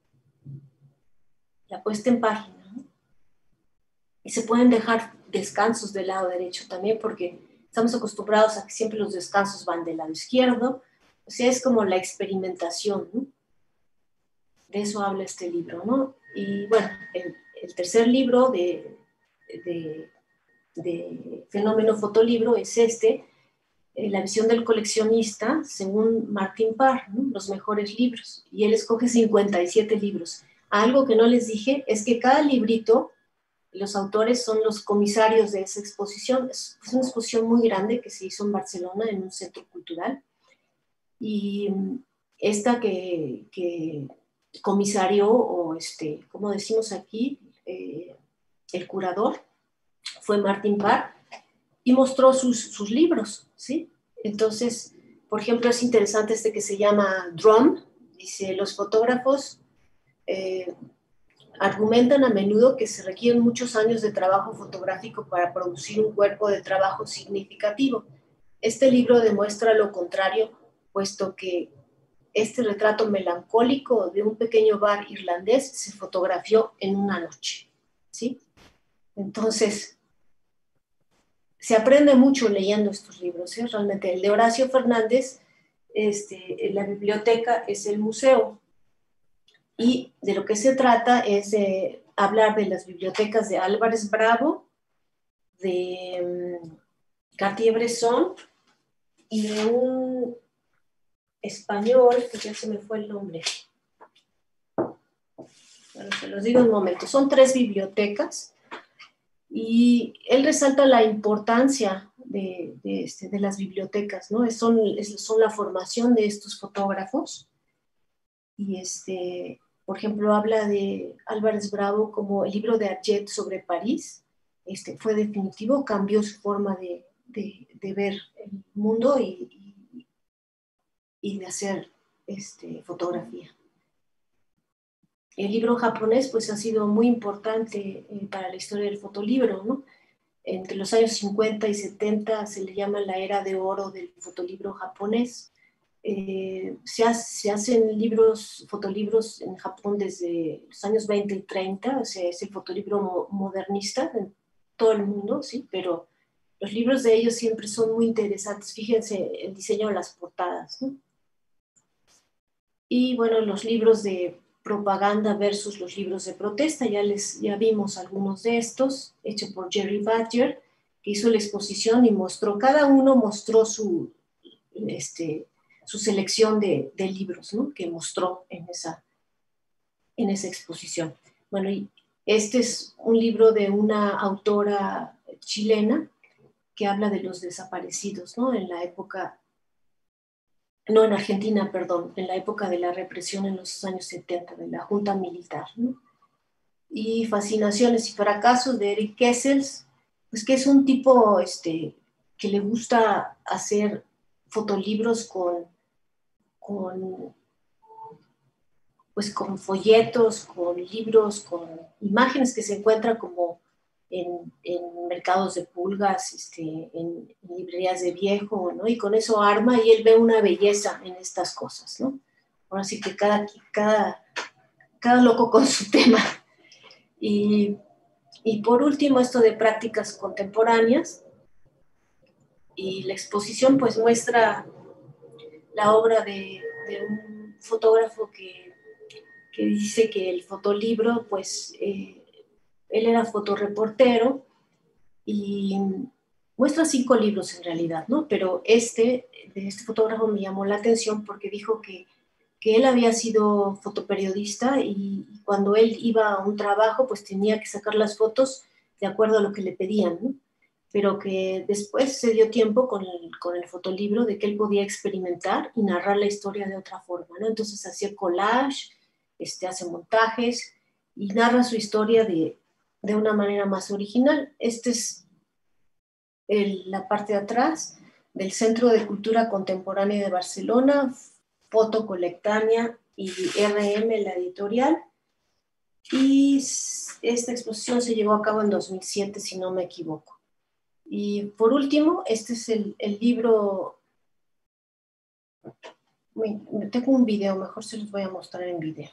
La puesta en página, ¿no? Y se pueden dejar descansos del lado derecho también, porque estamos acostumbrados a que siempre los descansos van del lado izquierdo. O sea, es como la experimentación, ¿no? De eso habla este libro, ¿no? Y bueno, el tercer libro de Fenómeno Fotolibro es La visión del coleccionista, según Martin Parr, ¿no? Los mejores libros. Y él escoge 57 libros. Algo que no les dije es que cada librito, los autores son los comisarios de esa exposición. Es una exposición muy grande que se hizo en Barcelona, en un centro cultural. Y esta que comisarió, o como decimos aquí, el curador, fue Martin Parr, y mostró sus libros, ¿sí? Entonces, por ejemplo, es interesante que se llama Drum. Dice, los fotógrafos argumentan a menudo que se requieren muchos años de trabajo fotográfico para producir un cuerpo de trabajo significativo. Este libro demuestra lo contrario, puesto que este retrato melancólico de un pequeño bar irlandés se fotografió en una noche, ¿sí? Entonces, se aprende mucho leyendo estos libros, ¿eh? Realmente. El de Horacio Fernández, la biblioteca es el museo, y de lo que se trata es de hablar de las bibliotecas de Álvarez Bravo, de Cartier-Bresson y de un español, que ya se me fue el nombre. Bueno, se los digo en un momento. Son 3 bibliotecas. Y él resalta la importancia de las bibliotecas, ¿no? Son la formación de estos fotógrafos. Y por ejemplo, habla de Álvarez Bravo como el libro de Arget sobre París. Fue definitivo, cambió su forma de ver el mundo y de hacer fotografía. El libro japonés pues ha sido muy importante para la historia del fotolibro, ¿no? Entre los años 50 y 70 se le llama la era de oro del fotolibro japonés. Se hacen fotolibros en Japón desde los años 20 y 30, o sea, es el fotolibro modernista en todo el mundo, ¿sí? Pero los libros de ellos siempre son muy interesantes. Fíjense el diseño de las portadas, ¿no? Y bueno, los libros de propaganda versus los libros de protesta, ya vimos algunos de estos, hecho por Jerry Badger, que hizo la exposición y cada uno mostró su selección de libros, ¿no? Que mostró en esa exposición. Bueno, y este es un libro de una autora chilena que habla de los desaparecidos, ¿no? En Argentina, perdón, en la época de la represión en los años 70, de la junta militar, ¿no? Y Fascinaciones y fracasos de Eric Kessels, pues que es un tipo que le gusta hacer fotolibros con folletos, con libros, con imágenes que se encuentran como en mercados de pulgas, en librerías de viejo, ¿no? Y con eso arma y él ve una belleza en estas cosas, ¿no? Ahora sí que cada loco con su tema. Y por último, esto de prácticas contemporáneas. Y la exposición pues muestra la obra de un fotógrafo que dice que el fotolibro, pues él era fotoreportero y muestra 5 libros en realidad, ¿no? Pero de este fotógrafo me llamó la atención porque dijo que él había sido fotoperiodista y cuando él iba a un trabajo, pues tenía que sacar las fotos de acuerdo a lo que le pedían, ¿no? Pero que después se dio tiempo con el fotolibro de que él podía experimentar y narrar la historia de otra forma, ¿no? Entonces hacía collage, hace montajes y narra su historia de una manera más original. Esta es la parte de atrás del Centro de Cultura Contemporánea de Barcelona, Foto Colectánea y RM, la editorial. Y esta exposición se llevó a cabo en 2007, si no me equivoco. Y por último, este es el libro. Tengo un video, mejor se los voy a mostrar en video.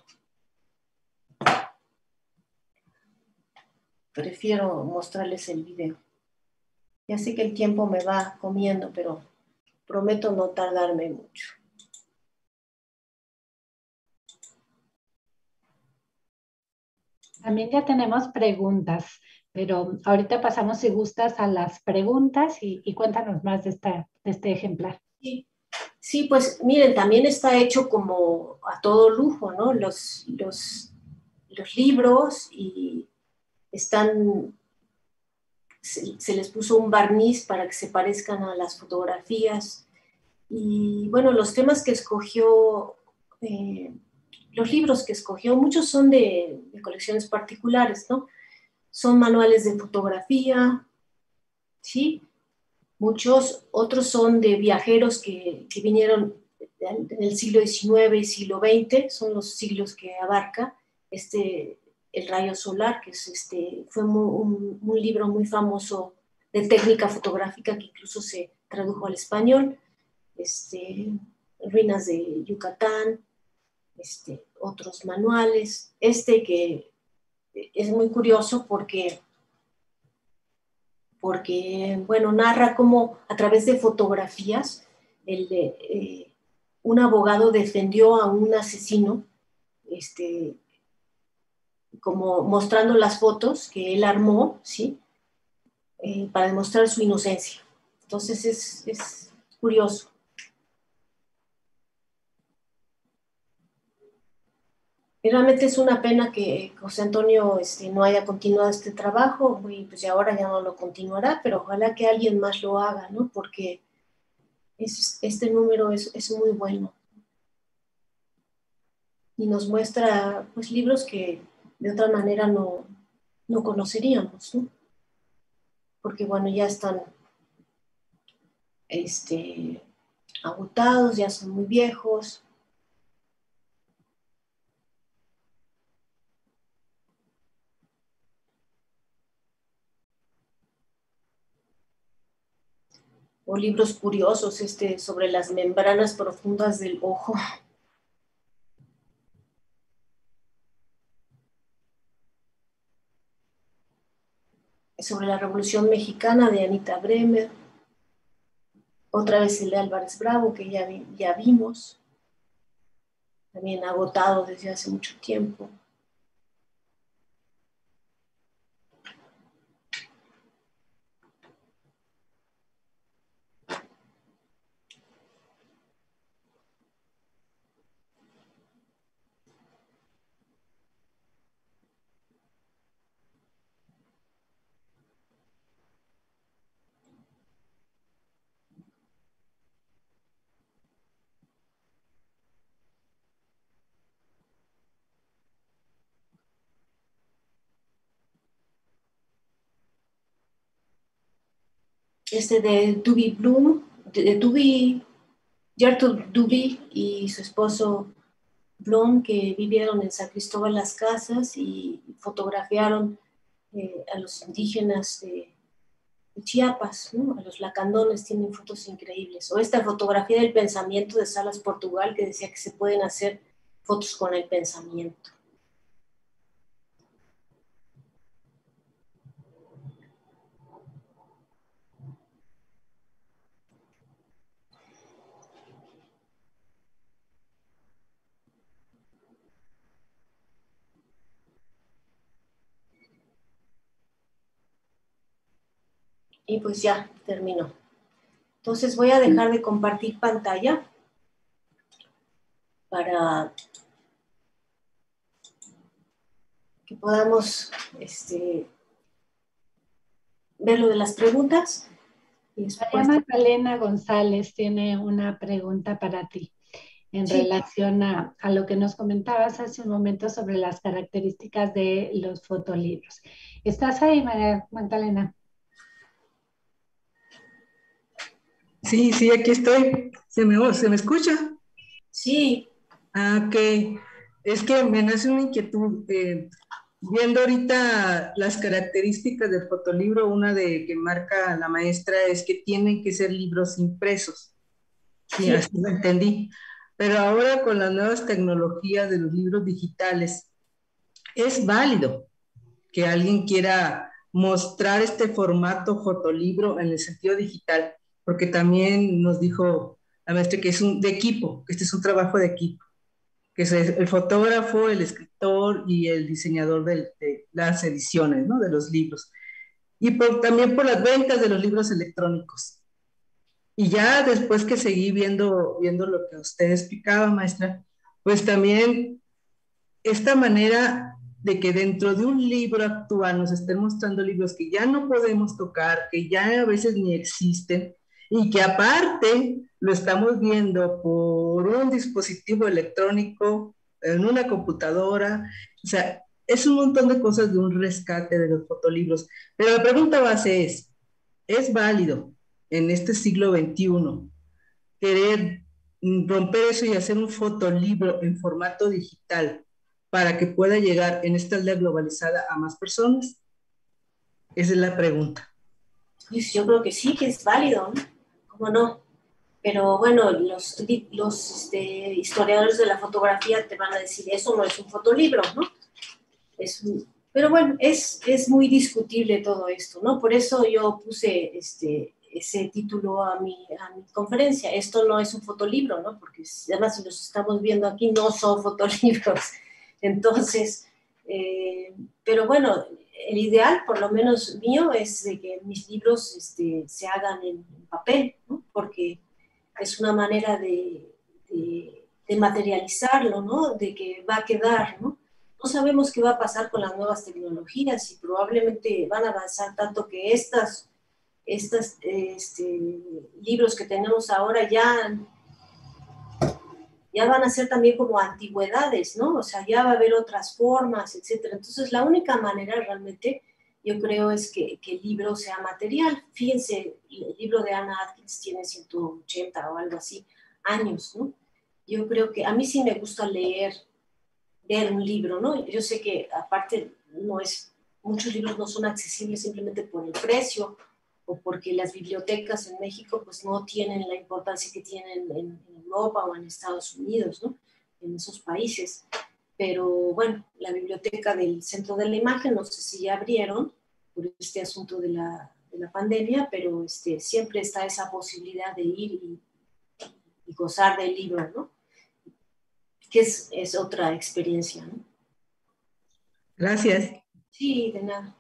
Prefiero mostrarles el video. Ya sé que el tiempo me va comiendo, pero prometo no tardarme mucho. También ya tenemos preguntas, pero ahorita pasamos, si gustas, a las preguntas y cuéntanos más de este ejemplar. Sí. Sí, pues miren, también está hecho como a todo lujo, ¿no? Los libros y se les puso un barniz para que se parezcan a las fotografías. Y bueno, los temas que escogió, los libros que escogió, muchos son de colecciones particulares, ¿no? Son manuales de fotografía, ¿sí? Muchos otros son de viajeros que vinieron en el siglo XIX y siglo XX, son los siglos que abarca El rayo solar, que fue un libro muy famoso de técnica fotográfica que incluso se tradujo al español, ruinas de Yucatán, otros manuales, que es muy curioso porque bueno, narra cómo a través de fotografías un abogado defendió a un asesino, como mostrando las fotos que él armó, ¿sí? Para demostrar su inocencia. Entonces es curioso. Y realmente es una pena que José Antonio no haya continuado este trabajo, y pues ahora ya no lo continuará, pero ojalá que alguien más lo haga, ¿no? Porque este número es muy bueno. Y nos muestra pues libros que de otra manera no conoceríamos, ¿no? Porque bueno, ya están agotados, ya son muy viejos. O libros curiosos, sobre las membranas profundas del ojo. Sobre la Revolución Mexicana de Anita Bremer. Otra vez el de Álvarez Bravo, que ya vimos. También agotado desde hace mucho tiempo. De Dubie Bloom, Gertrude Dubie y su esposo Blom, que vivieron en San Cristóbal Las Casas y fotografiaron a los indígenas de Chiapas, ¿no? A los lacandones, tienen fotos increíbles. O esta fotografía del pensamiento de Salas Portugal, que decía que se pueden hacer fotos con el pensamiento. Y pues ya terminó. Entonces voy a dejar de compartir pantalla para que podamos ver lo de las preguntas. Y María después... Magdalena González tiene una pregunta para ti en relación a lo que nos comentabas hace un momento sobre las características de los fotolibros. ¿Estás ahí, María Magdalena? Sí, aquí estoy. ¿Se me escucha? Sí, Ah, ok. Es que me nace una inquietud. Viendo ahorita las características del fotolibro, una de que marca la maestra es que tienen que ser libros impresos. Sí, sí, así lo entendí. Pero ahora con las nuevas tecnologías de los libros digitales, es válido que alguien quiera mostrar este formato fotolibro en el sentido digital, porque también nos dijo la maestra que es de equipo, que este es un trabajo de equipo, que es el fotógrafo, el escritor y el diseñador de las ediciones, ¿no? De los libros. Y también por las ventas de los libros electrónicos. Y ya después que seguí viendo lo que usted explicaba, maestra, pues también esta manera de que dentro de un libro actual nos estén mostrando libros que ya no podemos tocar, que ya a veces ni existen, y que aparte lo estamos viendo por un dispositivo electrónico, en una computadora, o sea, es un montón de cosas de un rescate de los fotolibros. Pero la pregunta base ¿es válido en este siglo XXI querer romper eso y hacer un fotolibro en formato digital para que pueda llegar en esta aldea globalizada a más personas? Esa es la pregunta. pues yo creo que sí, que es válido, ¿no? ¿Cómo no? Pero bueno, historiadores de la fotografía te van a decir, eso no es un fotolibro, ¿no? Pero bueno, es muy discutible todo esto, ¿no? Por eso yo puse ese título a mi conferencia. Esto no es un fotolibro, ¿no? Porque además si los estamos viendo aquí no son fotolibros. Entonces, pero bueno, el ideal, por lo menos mío, es de que mis libros se hagan en papel, ¿no? Porque es una manera de materializarlo, ¿no? De que va a quedar, ¿no? No sabemos qué va a pasar con las nuevas tecnologías y probablemente van a avanzar tanto que estas libros que tenemos ahora ya van a ser también como antigüedades, ¿no? O sea, ya va a haber otras formas, etcétera. Entonces, la única manera realmente, yo creo, es que el libro sea material. Fíjense, el libro de Anna Atkins tiene 180 o algo así años, ¿no? Yo creo que a mí sí me gusta leer un libro, ¿no? Yo sé que aparte muchos libros no son accesibles simplemente por el precio o porque las bibliotecas en México pues no tienen la importancia que tienen en Europa o en Estados Unidos, ¿no? En esos países. Pero bueno, la biblioteca del Centro de la Imagen, no sé si ya abrieron por este asunto de la pandemia, pero siempre está esa posibilidad de ir y gozar del libro, ¿no? Que es otra experiencia, ¿no? Gracias. Sí, de nada.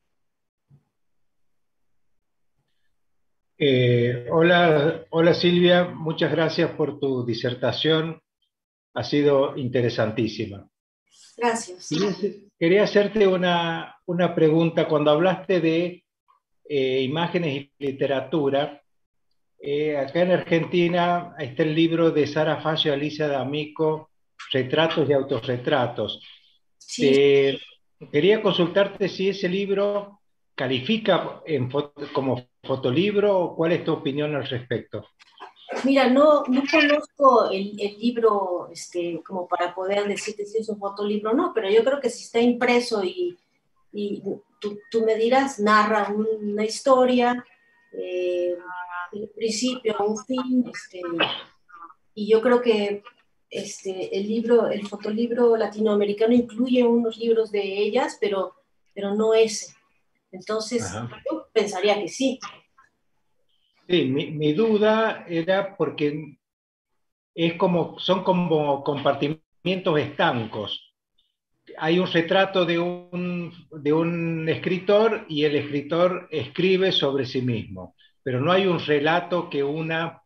Hola, hola Silvia, muchas gracias por tu disertación, ha sido interesantísima. Gracias. Quería hacerte una pregunta. Cuando hablaste de imágenes y literatura, acá en Argentina está el libro de Sara Faggio y Alicia D'Amico, Retratos y autorretratos. Sí, Quería consultarte si ese libro califica como fotolibro o cuál es tu opinión al respecto. mira, no conozco el libro como para poder decirte si es un fotolibro o no, pero yo creo que si está impreso y tú me dirás, narra una historia, un principio, un fin, y yo creo que el fotolibro latinoamericano incluye unos libros de ellas, pero no ese. Entonces, Ajá. yo pensaría que sí. Sí, mi duda era porque son como compartimientos estancos. Hay un retrato de un escritor y el escritor escribe sobre sí mismo, pero no hay un relato que una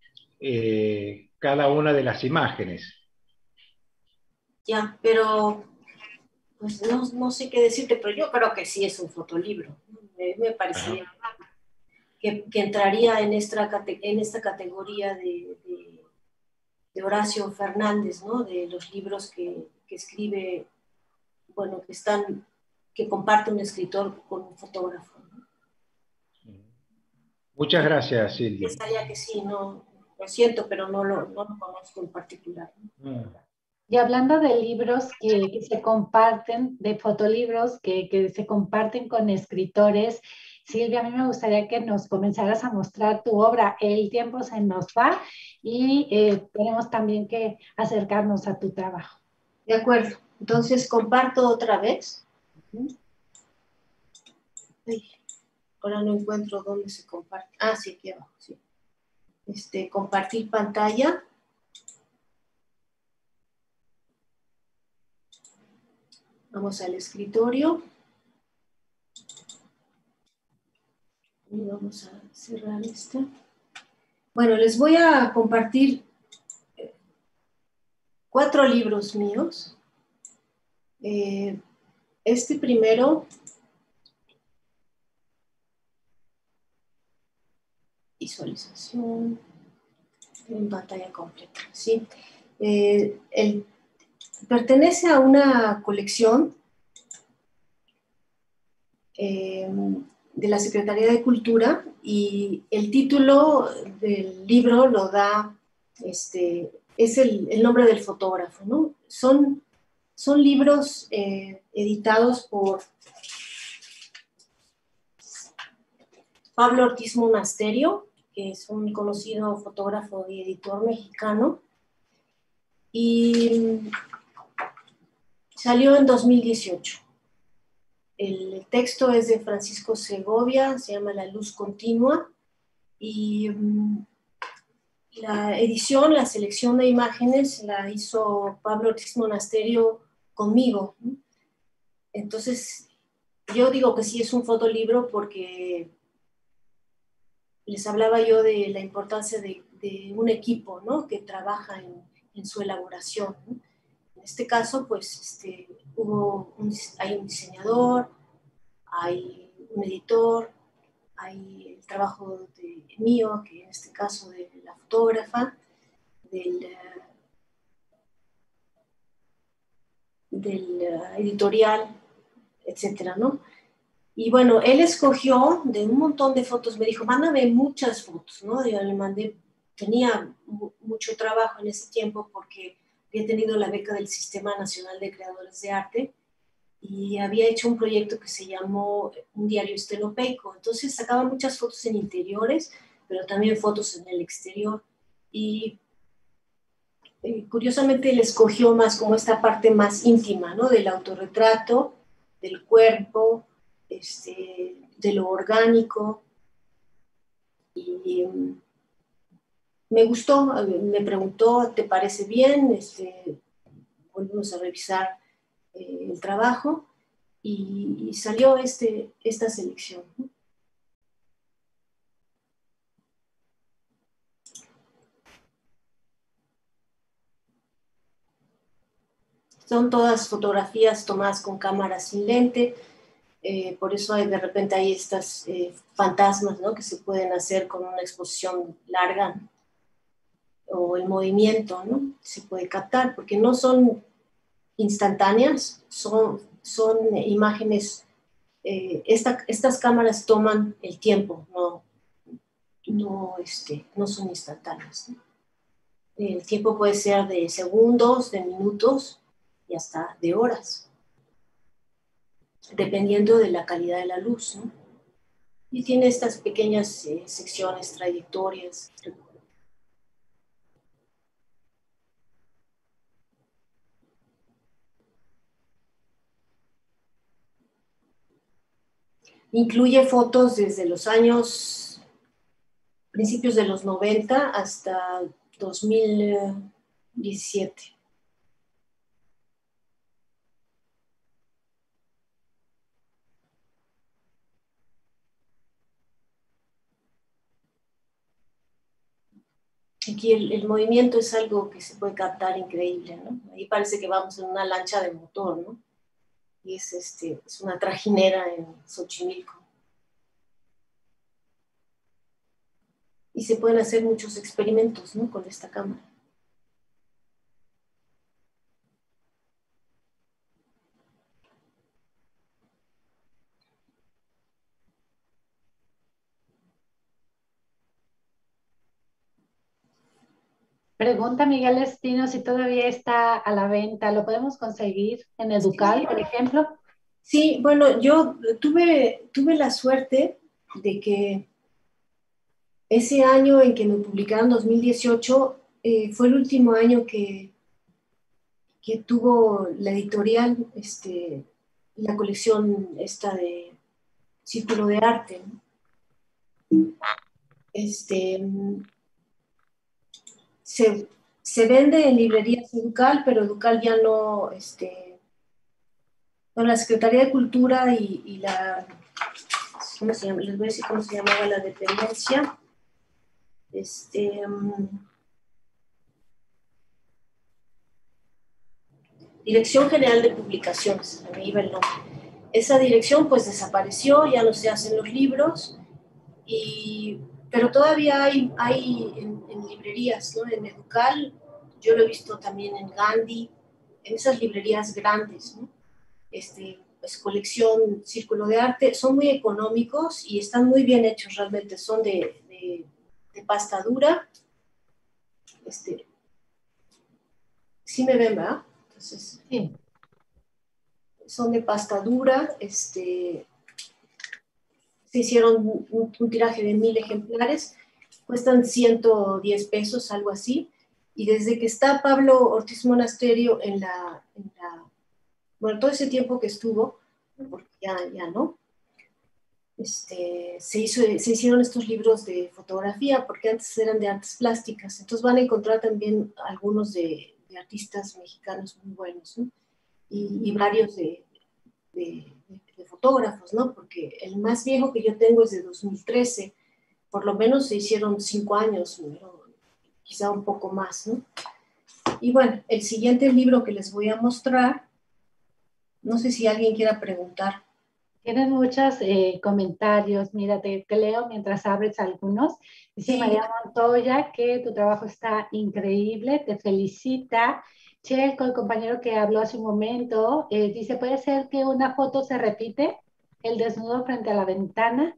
cada una de las imágenes. Ya, pero pues no sé qué decirte, pero yo creo que sí es un fotolibro. Me Ajá. parecería que entraría en esta categoría de Horacio Fernández, ¿no? De los libros que escribe, bueno, que comparte un escritor con un fotógrafo, ¿no? Muchas gracias, Silvia. Pensaría que sí, no Lo siento, pero no lo conozco en particular. Y hablando de libros que se comparten, de fotolibros que se comparten con escritores, Silvia, a mí me gustaría que nos comenzaras a mostrar tu obra. El tiempo se nos va y tenemos también que acercarnos a tu trabajo. De acuerdo. Entonces comparto otra vez. Ay, ahora no encuentro dónde se comparte. Ah, sí, aquí abajo, sí. Compartir pantalla. Vamos al escritorio. Y vamos a cerrar esta. Bueno, les voy a compartir 4 libros míos. Este primero, visualización en pantalla completa, ¿sí? Pertenece a una colección de la Secretaría de Cultura y el título del libro lo da, es el nombre del fotógrafo, ¿no? Son libros editados por Pablo Ortiz Monasterio, que es un conocido fotógrafo y editor mexicano, y salió en 2018. El texto es de Francisco Segovia, se llama La Luz Continua, y la edición, la selección de imágenes la hizo Pablo Ortiz Monasterio conmigo. Entonces, yo digo que sí es un fotolibro porque les hablaba yo de la importancia de un equipo, ¿no?, que trabaja en su elaboración, ¿no? En este caso, pues, hay un diseñador, hay un editor, hay el trabajo mío, que en este caso de la fotógrafa, del editorial, etcétera, ¿no? Y bueno, él escogió de un montón de fotos, me dijo, mándame muchas fotos, ¿no? Yo le mandé, tenía mucho trabajo en ese tiempo porque había tenido la beca del Sistema Nacional de Creadores de Arte y había hecho un proyecto que se llamó Un Diario Estenopeico. Entonces sacaba muchas fotos en interiores, pero también fotos en el exterior. Y curiosamente él escogió más como esta parte más íntima, ¿no? Del autorretrato, del cuerpo, de lo orgánico. Y me gustó, me preguntó, ¿te parece bien? Volvimos a revisar el trabajo y salió esta selección, ¿no? Son todas fotografías tomadas con cámara sin lente, por eso de repente hay estas fantasmas, ¿no?, que se pueden hacer con una exposición larga, o el movimiento, ¿no?, se puede captar, porque no son instantáneas, son imágenes, estas cámaras toman el tiempo, no son instantáneas, ¿no? El tiempo puede ser de segundos, de minutos y hasta de horas, dependiendo de la calidad de la luz, ¿no? Y tiene estas pequeñas secciones, trayectorias. Incluye fotos desde los principios de los 90 hasta 2017. Aquí el movimiento es algo que se puede captar increíble, ¿no? Ahí parece que vamos en una lancha de motor, ¿no? Y es una trajinera en Xochimilco. Y se pueden hacer muchos experimentos, ¿no?, con esta cámara. Pregunta Miguel Espino si todavía está a la venta. ¿Lo podemos conseguir en Educal, por ejemplo? Sí, bueno, yo tuve la suerte de que ese año en que me publicaron, 2018, fue el último año que tuvo la editorial, la colección esta de Círculo de Arte, ¿no? Se, se vende en librerías Educal, pero Educal ya no, bueno, la Secretaría de Cultura y la, ¿cómo se llama? Les voy a decir cómo se llamaba la dependencia. Dirección General de Publicaciones, me iba el nombre. Esa dirección pues desapareció, ya no se hacen los libros, pero todavía hay en librerías, ¿no? En Educal, yo lo he visto también en Gandhi, en esas librerías grandes, ¿no? Pues, colección Círculo de Arte, son muy económicos y están muy bien hechos realmente, son de pasta dura. Sí me ven, ¿verdad? Entonces, Sí. son de pasta dura, se hicieron un tiraje de 1000 ejemplares, cuestan 110 pesos, algo así, y desde que está Pablo Ortiz Monasterio bueno, todo ese tiempo que estuvo, porque ya no, se hicieron estos libros de fotografía, porque antes eran de artes plásticas, entonces van a encontrar también algunos de artistas mexicanos muy buenos, ¿no? Y varios de fotógrafos, ¿no? Porque el más viejo que yo tengo es de 2013, por lo menos se hicieron 5 años, ¿no? Quizá un poco más, ¿no? Y bueno, el siguiente libro que les voy a mostrar, no sé si alguien quiera preguntar. Tienen muchos comentarios. Mira, te leo mientras abres algunos. Dice Sí. María Montoya que tu trabajo está increíble, te felicita. Chelco, el compañero que habló hace un momento, dice, ¿puede ser que una foto se repite? El desnudo frente a la ventana.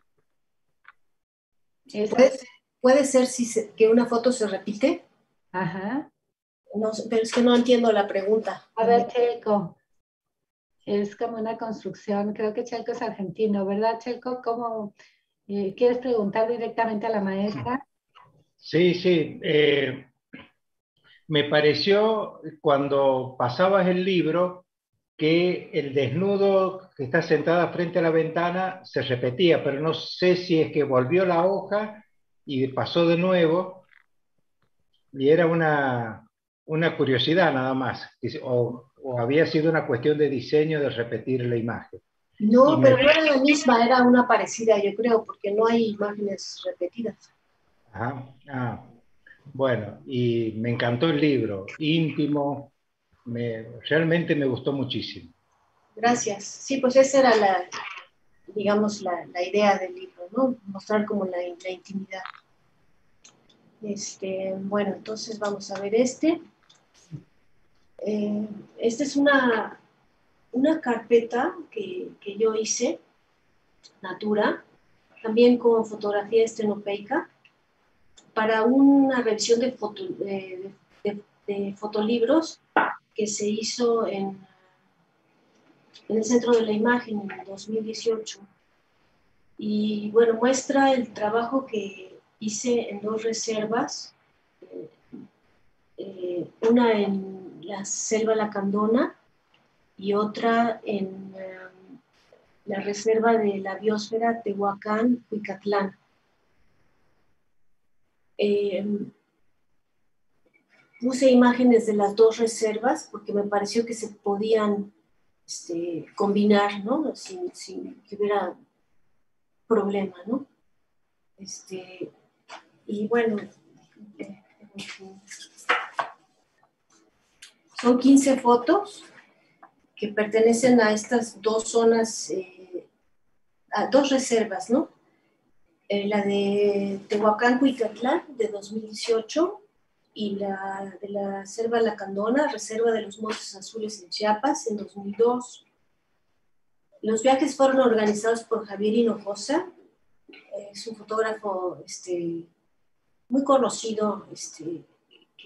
Puede ser que una foto se repite. Ajá. No, pero es que no entiendo la pregunta. A ver, Chelco, es como una construcción. Creo que Chelco es argentino, ¿verdad, Chelco? ¿Cómo quieres preguntar directamente a la maestra? Sí, sí. Me pareció cuando pasabas el libro que el desnudo que está sentada frente a la ventana se repetía, pero no sé si es que volvió la hoja y pasó de nuevo, y era una curiosidad nada más, o había sido una cuestión de diseño de repetir la imagen. No, pero no era la misma, era una parecida, yo creo, porque no hay imágenes repetidas. Ajá. Ah, bueno, y me encantó el libro, íntimo, realmente me gustó muchísimo. Gracias. Sí, pues esa era digamos, la idea del libro, ¿no? Mostrar como la intimidad. Bueno, entonces vamos a ver este. Esta es una carpeta que yo hice, Natura, también con fotografía estenopeica, para una revisión de fotolibros que se hizo en el Centro de la Imagen en el 2018. Y bueno, muestra el trabajo que hice en 2 reservas, una en la Selva Lacandona y otra en la reserva de la biosfera Tehuacán-Cuicatlán. Puse imágenes de las 2 reservas porque me pareció que se podían combinar, ¿no? Sin que hubiera problema, ¿no? Y bueno, son 15 fotos que pertenecen a estas 2 zonas, a 2 reservas, ¿no? La de Tehuacán-Cuicatlán de 2018 y la de la Selva Lacandona, Reserva de los Montes Azules en Chiapas, en 2002. Los viajes fueron organizados por Javier Hinojosa, es un fotógrafo muy conocido,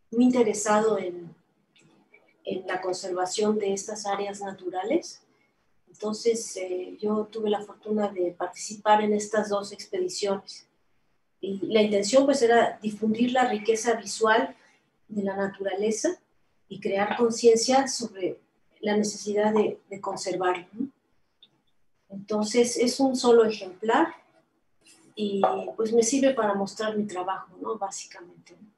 muy interesado en la conservación de estas áreas naturales. Entonces, yo tuve la fortuna de participar en estas dos expediciones. Y la intención pues era difundir la riqueza visual de la naturaleza y crear conciencia sobre la necesidad de conservarlo, ¿no? Entonces, es un solo ejemplar y pues me sirve para mostrar mi trabajo, ¿no? Básicamente, ¿no?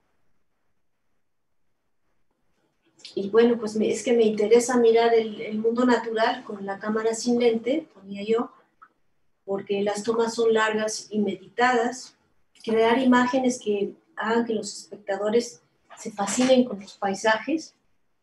Y bueno, pues es que me interesa mirar el mundo natural con la cámara sin lente, ponía yo, porque las tomas son largas y meditadas. Crear imágenes que hagan que los espectadores se fascinen con los paisajes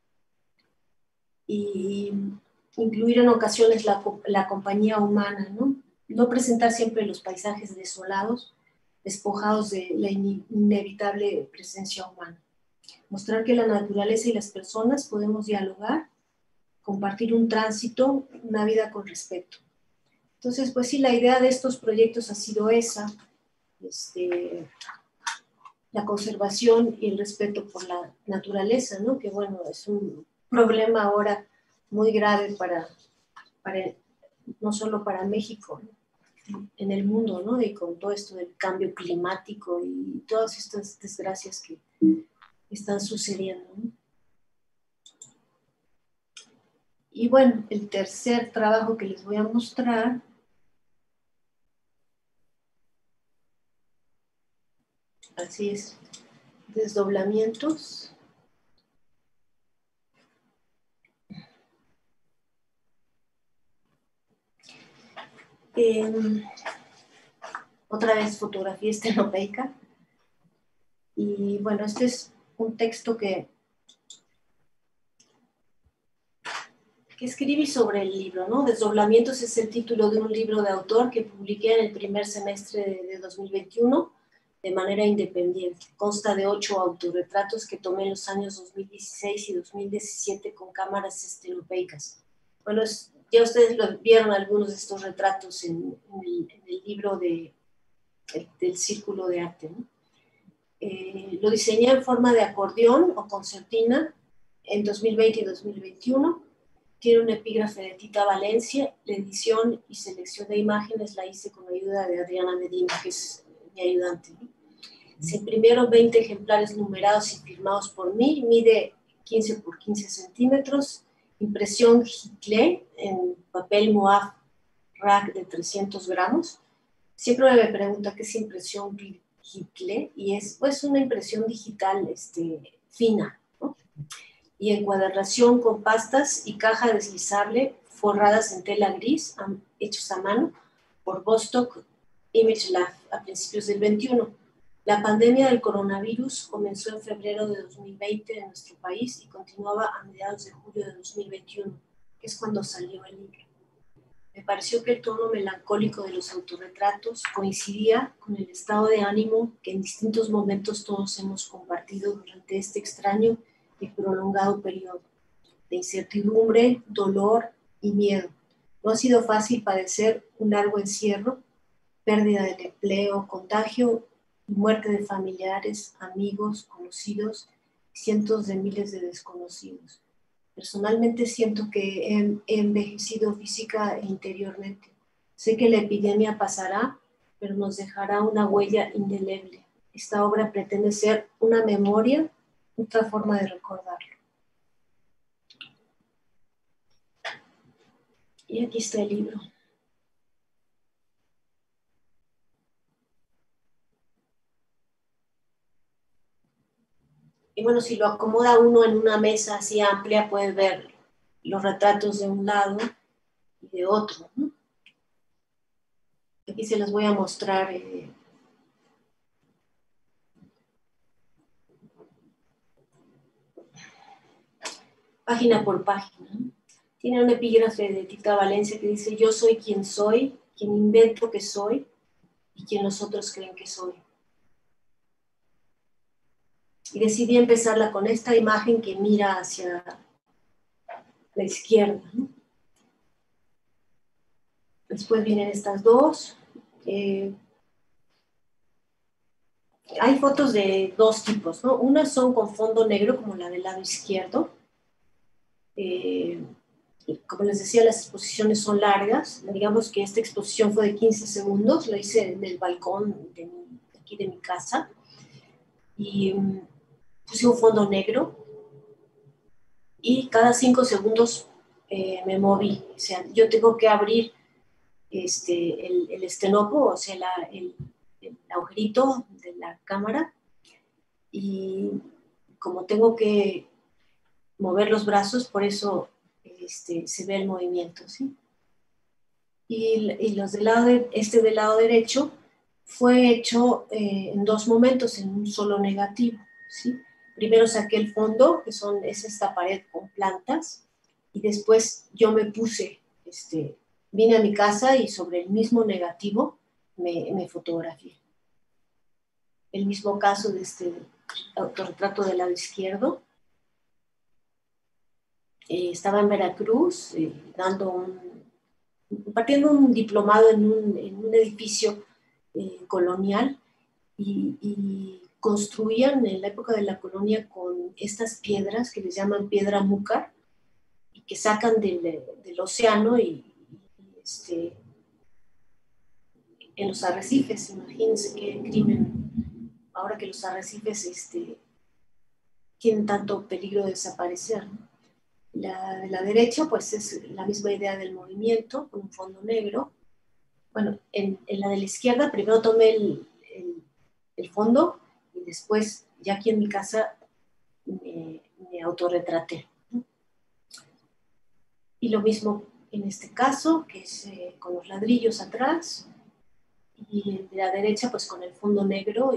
y incluir en ocasiones la compañía humana, ¿no? No presentar siempre los paisajes desolados, despojados de la inevitable presencia humana. Mostrar que la naturaleza y las personas podemos dialogar, compartir un tránsito, una vida con respeto. Entonces, pues sí, la idea de estos proyectos ha sido esa, la conservación y el respeto por la naturaleza, ¿no? Que bueno, es un problema ahora muy grave para no solo para México, ¿no? En el mundo, ¿no? Y con todo esto del cambio climático y todas estas desgracias que están sucediendo, ¿no? Y bueno, el tercer trabajo que les voy a mostrar así es, desdoblamientos. Otra vez fotografía estenopeica. Y bueno, este es un texto que escribí sobre el libro, ¿no? Desdoblamientos es el título de un libro de autor que publiqué en el primer semestre de 2021 de manera independiente. Consta de 8 autorretratos que tomé en los años 2016 y 2017 con cámaras estenopeicas. Bueno, ya ustedes vieron algunos de estos retratos en el libro del Círculo de Arte, ¿no? Lo diseñé en forma de acordeón o concertina en 2020 y 2021. Tiene un epígrafe de Tita Valencia. La edición y selección de imágenes la hice con la ayuda de Adriana Medina, que es mi ayudante, ¿no? Se imprimieron 20 ejemplares numerados y firmados por mí. Mide 15 por 15 centímetros. Impresión Giclée en papel Moab rack de 300 gramos. Siempre me pregunta qué es impresión Giclée y es pues una impresión digital fina, ¿no? Y encuadernación con pastas y caja deslizable forradas en tela gris, hechos a mano por Bostock Image Lab a principios del 21. La pandemia del coronavirus comenzó en febrero de 2020 en nuestro país y continuaba a mediados de julio de 2021, que es cuando salió el libro. Me pareció que el tono melancólico de los autorretratos coincidía con el estado de ánimo que en distintos momentos todos hemos compartido durante este extraño y prolongado periodo de incertidumbre, dolor y miedo. No ha sido fácil padecer un largo encierro, pérdida del empleo, contagio y muerte de familiares, amigos, conocidos, cientos de miles de desconocidos. Personalmente siento que he envejecido física e interiormente. Sé que la epidemia pasará, pero nos dejará una huella indeleble. Esta obra pretende ser una memoria, otra forma de recordarlo. Y aquí está el libro. Y bueno, si lo acomoda uno en una mesa así amplia, puede ver los retratos de un lado y de otro, ¿no? Aquí se los voy a mostrar página por página, ¿no? Tiene un epígrafe de Tita Valencia que dice: yo soy, quien invento que soy y quien los otros creen que soy. Y decidí empezarla con esta imagen que mira hacia la izquierda, ¿no? Después vienen estas dos, hay fotos de dos tipos, ¿no? Unas son con fondo negro, como la del lado izquierdo. Como les decía, las exposiciones son largas. Digamos que esta exposición fue de 15 segundos, la hice en el balcón aquí de mi casa. Y puse un fondo negro y cada 5 segundos me moví. O sea, yo tengo que abrir el estenopo, o sea, el agujerito de la cámara, y como tengo que mover los brazos, por eso se ve el movimiento, ¿sí? Y los del del lado derecho fue hecho en dos momentos, en un solo negativo, ¿sí? Primero saqué el fondo, que es esta pared con plantas, y después yo me puse, vine a mi casa y sobre el mismo negativo me fotografié. El mismo caso de este autorretrato del lado izquierdo. Estaba en Veracruz impartiendo un diplomado en un edificio colonial y construían en la época de la colonia con estas piedras que les llaman piedra múcar y que sacan del océano y en los arrecifes. Imagínense qué crimen ahora que los arrecifes tienen tanto peligro de desaparecer, ¿no? La de la derecha, pues es la misma idea del movimiento, con un fondo negro. Bueno, en la de la izquierda, primero tomé el fondo y después, ya aquí en mi casa, me autorretraté, ¿no? Y lo mismo en este caso, que es con los ladrillos atrás, y el de la derecha, pues con el fondo negro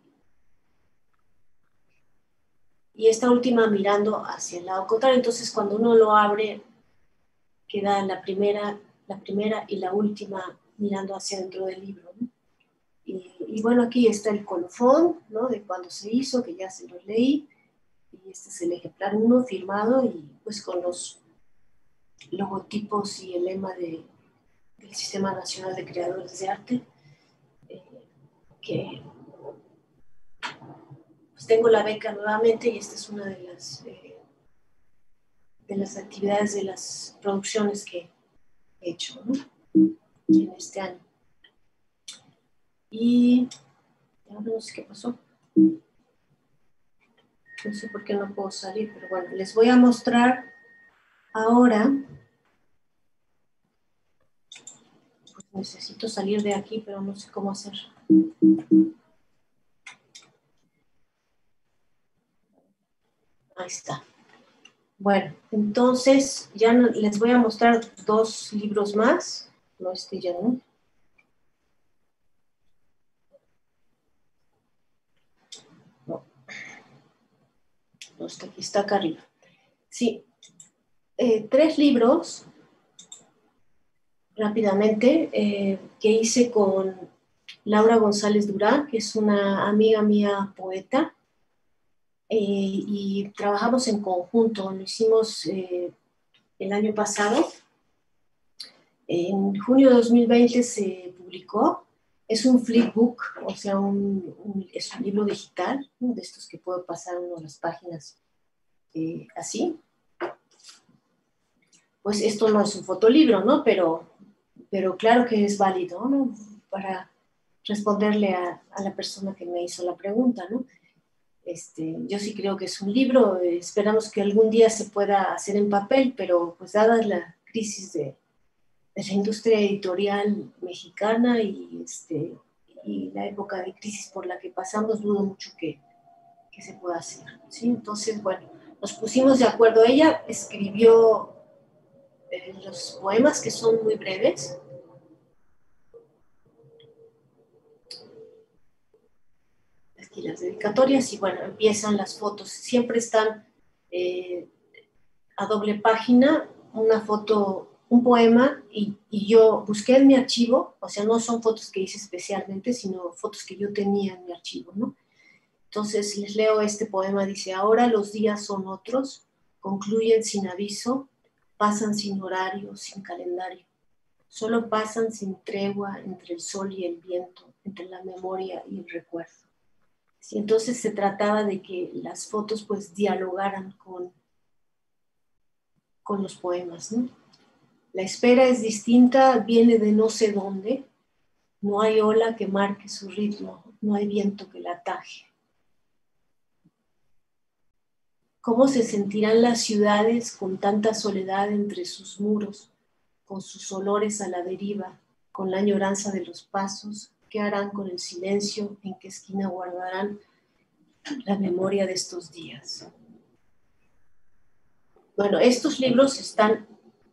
y esta última mirando hacia el lado contrario. Entonces, cuando uno lo abre, queda la primera y la última mirando hacia dentro del libro, ¿no? Y bueno, aquí está el colofón, ¿no? De cuando se hizo, que ya se los leí, y este es el ejemplar 1 firmado y pues con los logotipos y el lema del Sistema Nacional de Creadores de Arte, que pues tengo la beca nuevamente y esta es una de las actividades, de las producciones que he hecho, ¿no? En este año. Y ya no sé qué pasó. No sé por qué no puedo salir, pero bueno, les voy a mostrar ahora. Pues necesito salir de aquí, pero no sé cómo hacer. Ahí está. Bueno, entonces ya les voy a mostrar dos libros más. No, ya no. No, está acá arriba. Sí, 3 libros, rápidamente, que hice con Laura González Durán, que es una amiga mía poeta, y trabajamos en conjunto. Lo hicimos el año pasado. En junio de 2020 se publicó. Es un flipbook, o sea, es un libro digital, ¿no? De estos que puedo pasar uno las páginas así. Pues esto no es un fotolibro, ¿no? Pero claro que es válido, ¿no? Para responderle a la persona que me hizo la pregunta, ¿no? Yo sí creo que es un libro. Esperamos que algún día se pueda hacer en papel, pero pues dada la crisis de la industria editorial mexicana y la época de crisis por la que pasamos, dudo mucho que se pueda hacer, ¿sí? Entonces, bueno, nos pusimos de acuerdo. Ella escribió los poemas, que son muy breves. Aquí las dedicatorias, y bueno, empiezan las fotos. Siempre están a doble página, una foto, un poema, y yo busqué en mi archivo, o sea, no son fotos que hice especialmente, sino fotos que yo tenía en mi archivo, ¿no? Entonces les leo este poema. Dice: ahora los días son otros, concluyen sin aviso, pasan sin horario, sin calendario, solo pasan sin tregua entre el sol y el viento, entre la memoria y el recuerdo. Sí, entonces se trataba de que las fotos pues dialogaran con los poemas, ¿no? La espera es distinta, viene de no sé dónde, no hay ola que marque su ritmo, no hay viento que la ataje. ¿Cómo se sentirán las ciudades con tanta soledad entre sus muros, con sus olores a la deriva, con la añoranza de los pasos? ¿Qué harán con el silencio? ¿En qué esquina guardarán la memoria de estos días? Bueno, estos libros están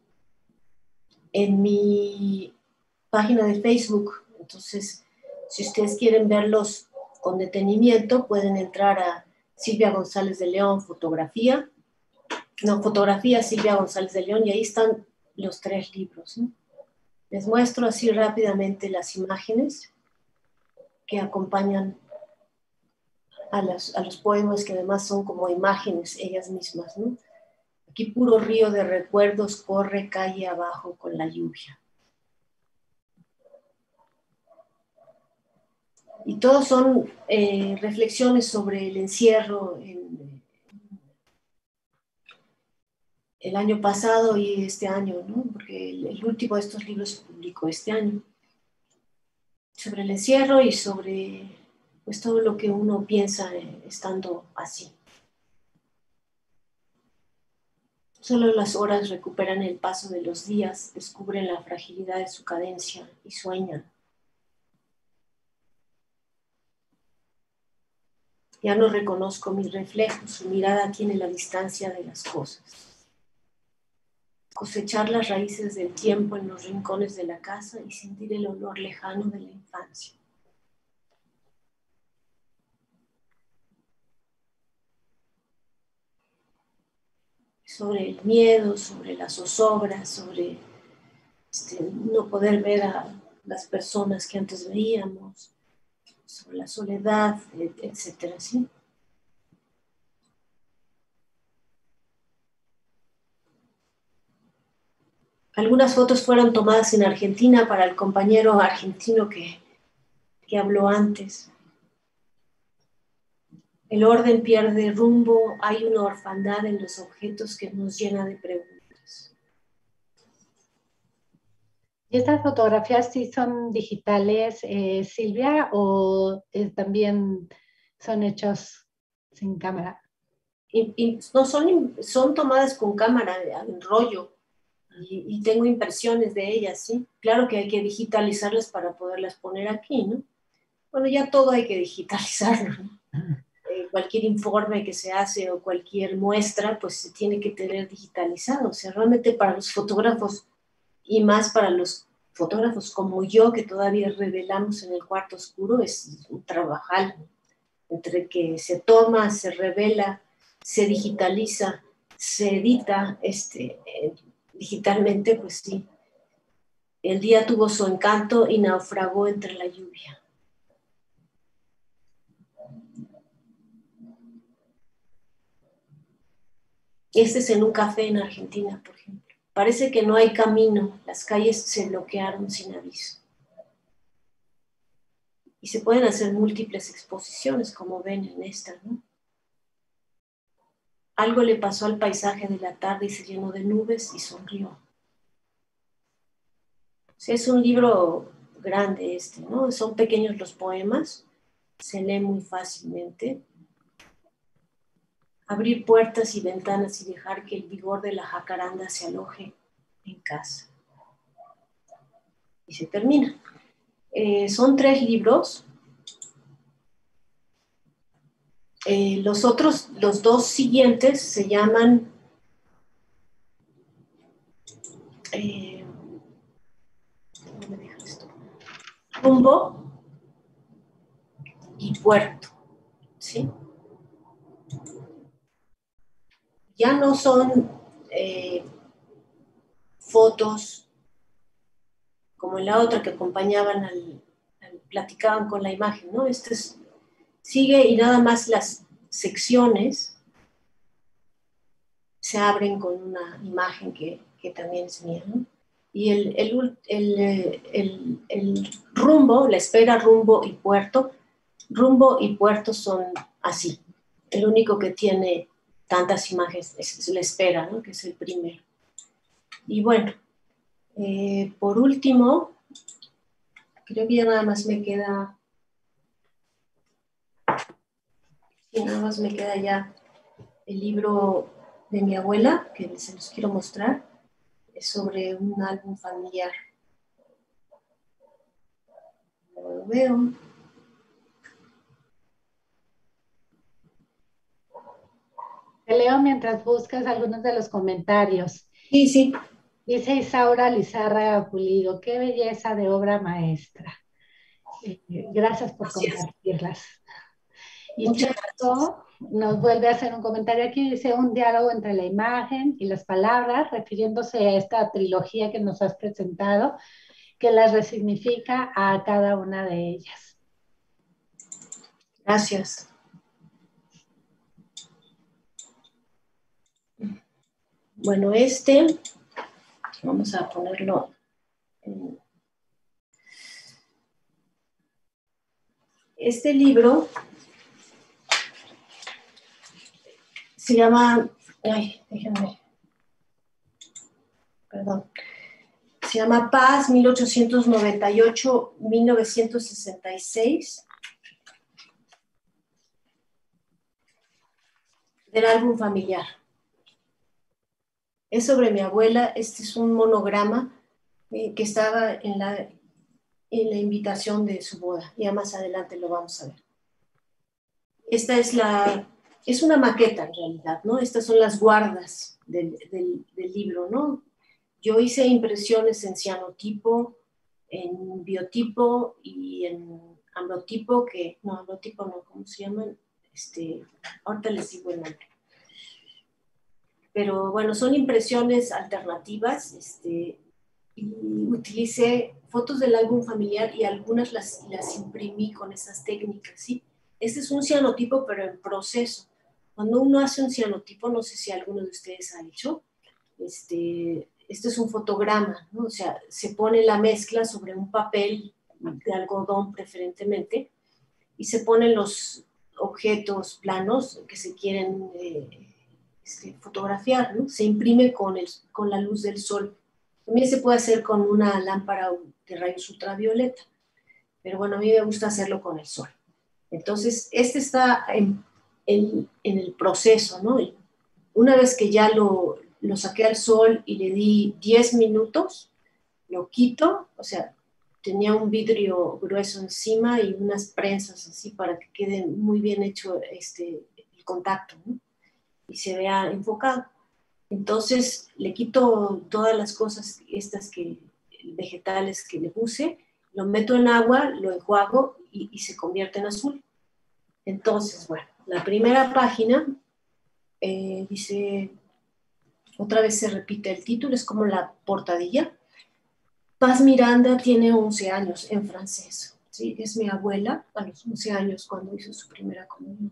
en mi página de Facebook, entonces si ustedes quieren verlos con detenimiento pueden entrar a Silvia González de León, fotografía Silvia González de León, y ahí están los 3 libros, ¿no? Les muestro así rápidamente las imágenes que acompañan a los poemas, que además son como imágenes ellas mismas, ¿no? Aquí puro río de recuerdos corre calle abajo con la lluvia. Y todos son reflexiones sobre el encierro en el año pasado y este año, ¿no? Porque el último de estos libros se publicó este año. Sobre el encierro y sobre pues, todo lo que uno piensa estando así. Solo las horas recuperan el paso de los días, descubren la fragilidad de su cadencia y sueñan. Ya no reconozco mi reflejo, su mirada tiene la distancia de las cosas. Cosechar las raíces del tiempo en los rincones de la casa y sentir el olor lejano de la infancia. Sobre el miedo, sobre la zozobra, sobre no poder ver a las personas que antes veíamos, sobre la soledad, etcétera, ¿sí? Algunas fotos fueron tomadas en Argentina para el compañero argentino que habló antes. El orden pierde rumbo, hay una orfandad en los objetos que nos llena de preguntas. ¿Y estas fotografías sí son digitales, Silvia, o también son hechos sin cámara? No, son tomadas con cámara en rollo y tengo impresiones de ellas, ¿sí? Claro que hay que digitalizarlas para poderlas poner aquí, ¿no? Bueno, ya todo hay que digitalizarlo, ¿no? Cualquier informe que se hace o cualquier muestra, pues se tiene que tener digitalizado. O sea, realmente para los fotógrafos y más para los fotógrafos como yo, que todavía revelamos en el cuarto oscuro, es un trabajal, ¿no? Entre que se toma, se revela, se digitaliza, se edita digitalmente, pues sí. El día tuvo su encanto y naufragó entre la lluvia. Este es en un café en Argentina, por ejemplo. Parece que no hay camino, las calles se bloquearon sin aviso. Y se pueden hacer múltiples exposiciones, como ven en esta, ¿no? Algo le pasó al paisaje de la tarde y se llenó de nubes y sonrió. O sea, es un libro grande ¿no? Son pequeños los poemas, se lee muy fácilmente. Abrir puertas y ventanas y dejar que el vigor de la jacaranda se aloje en casa. Y se termina. Son 3 libros. Los 2 siguientes se llaman Rumbo y Puerto, ¿sí? Ya no son fotos como en la otra que acompañaban platicaban con la imagen, ¿no? Sigue y nada más las secciones se abren con una imagen que también es mía, ¿no? Y el rumbo, la espera, rumbo y puerto, Rumbo y Puerto son así. El único que tiene tantas imágenes es La Espera, ¿no? Que es el primero. Y bueno, por último, creo que ya nada más me queda... Y nada más me queda ya el libro de mi abuela, que se los quiero mostrar. Es sobre un álbum familiar. No lo veo. Te leo mientras buscas algunos de los comentarios. Sí, sí. Dice Isaura Lizárraga Pulido, qué belleza de obra maestra. Gracias por Gracias. compartirlas. Y Muchas gracias. Sergio nos vuelve a hacer un comentario aquí, dice un diálogo entre la imagen y las palabras, refiriéndose a esta trilogía que nos has presentado, que las resignifica a cada una de ellas. Gracias. Bueno, vamos a ponerlo en... Este libro se llama, perdón, se llama Paz 1898-1966, del álbum familiar. Es sobre mi abuela. Este es un monograma que estaba en la invitación de su boda. Ya más adelante lo vamos a ver. Esta es una maqueta en realidad, ¿no? Estas son las guardas del libro, ¿no? Yo hice impresiones en cianotipo, en biotipo y en ambrotipo, ambrotipo no, ¿cómo se llaman? Ahorita les digo el nombre. Pero bueno, son impresiones alternativas, y utilicé fotos del álbum familiar y algunas las imprimí con esas técnicas, ¿sí? Este es un cianotipo, pero en proceso. Cuando uno hace un cianotipo, no sé si alguno de ustedes ha hecho, este es un fotograma, ¿no? O sea, se pone la mezcla sobre un papel de algodón preferentemente y se ponen los objetos planos que se quieren fotografiar, ¿no? Se imprime con la luz del sol. También se puede hacer con una lámpara de rayos ultravioleta, pero bueno, a mí me gusta hacerlo con el sol. Entonces, está en el proceso, ¿no? Una vez que ya lo saqué al sol y le di 10 minutos, lo quito, o sea, tenía un vidrio grueso encima y unas prensas así para que quede muy bien hecho el contacto, ¿no? Y se vea enfocado. Entonces le quito todas las cosas vegetales que le puse, lo meto en agua, lo enjuago y se convierte en azul. Entonces, bueno, la primera página dice, otra vez se repite el título, es como la portadilla. Paz Miranda tiene 11 años en francés, ¿sí? Es mi abuela a los 11 años cuando hizo su primera comunión.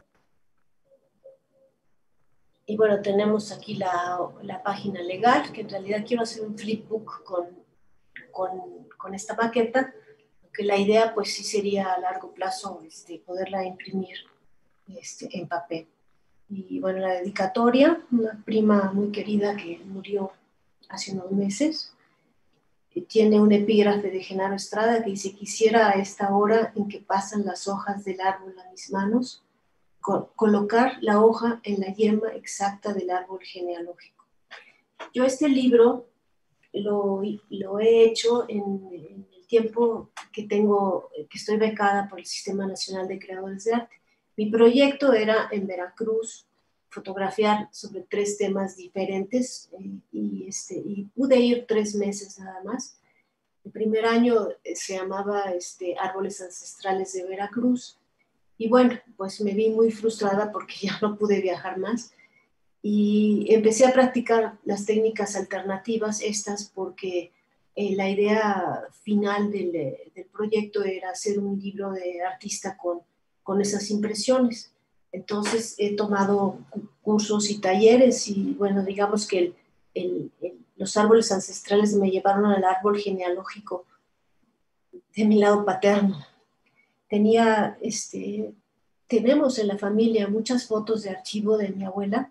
Y bueno, tenemos aquí la página legal, que en realidad quiero hacer un flipbook con esta maqueta, que la idea pues sí sería a largo plazo poderla imprimir en papel. Y bueno, la dedicatoria, una prima muy querida que murió hace unos meses, tiene un epígrafe de Genaro Estrada que dice: quisiera a esta hora en que pasan las hojas del árbol a mis manos, colocar la hoja en la yema exacta del árbol genealógico. Yo este libro lo he hecho en el tiempo que estoy becada por el Sistema Nacional de Creadores de Arte. Mi proyecto era en Veracruz fotografiar sobre 3 temas diferentes y pude ir 3 meses nada más. El primer año se llamaba Árboles Ancestrales de Veracruz. Y bueno, pues me vi muy frustrada porque ya no pude viajar más y empecé a practicar las técnicas alternativas porque la idea final del proyecto era hacer un libro de artista con esas impresiones. Entonces he tomado cursos y talleres y bueno, digamos que los árboles ancestrales me llevaron al árbol genealógico de mi lado paterno. tenemos en la familia muchas fotos de archivo de mi abuela,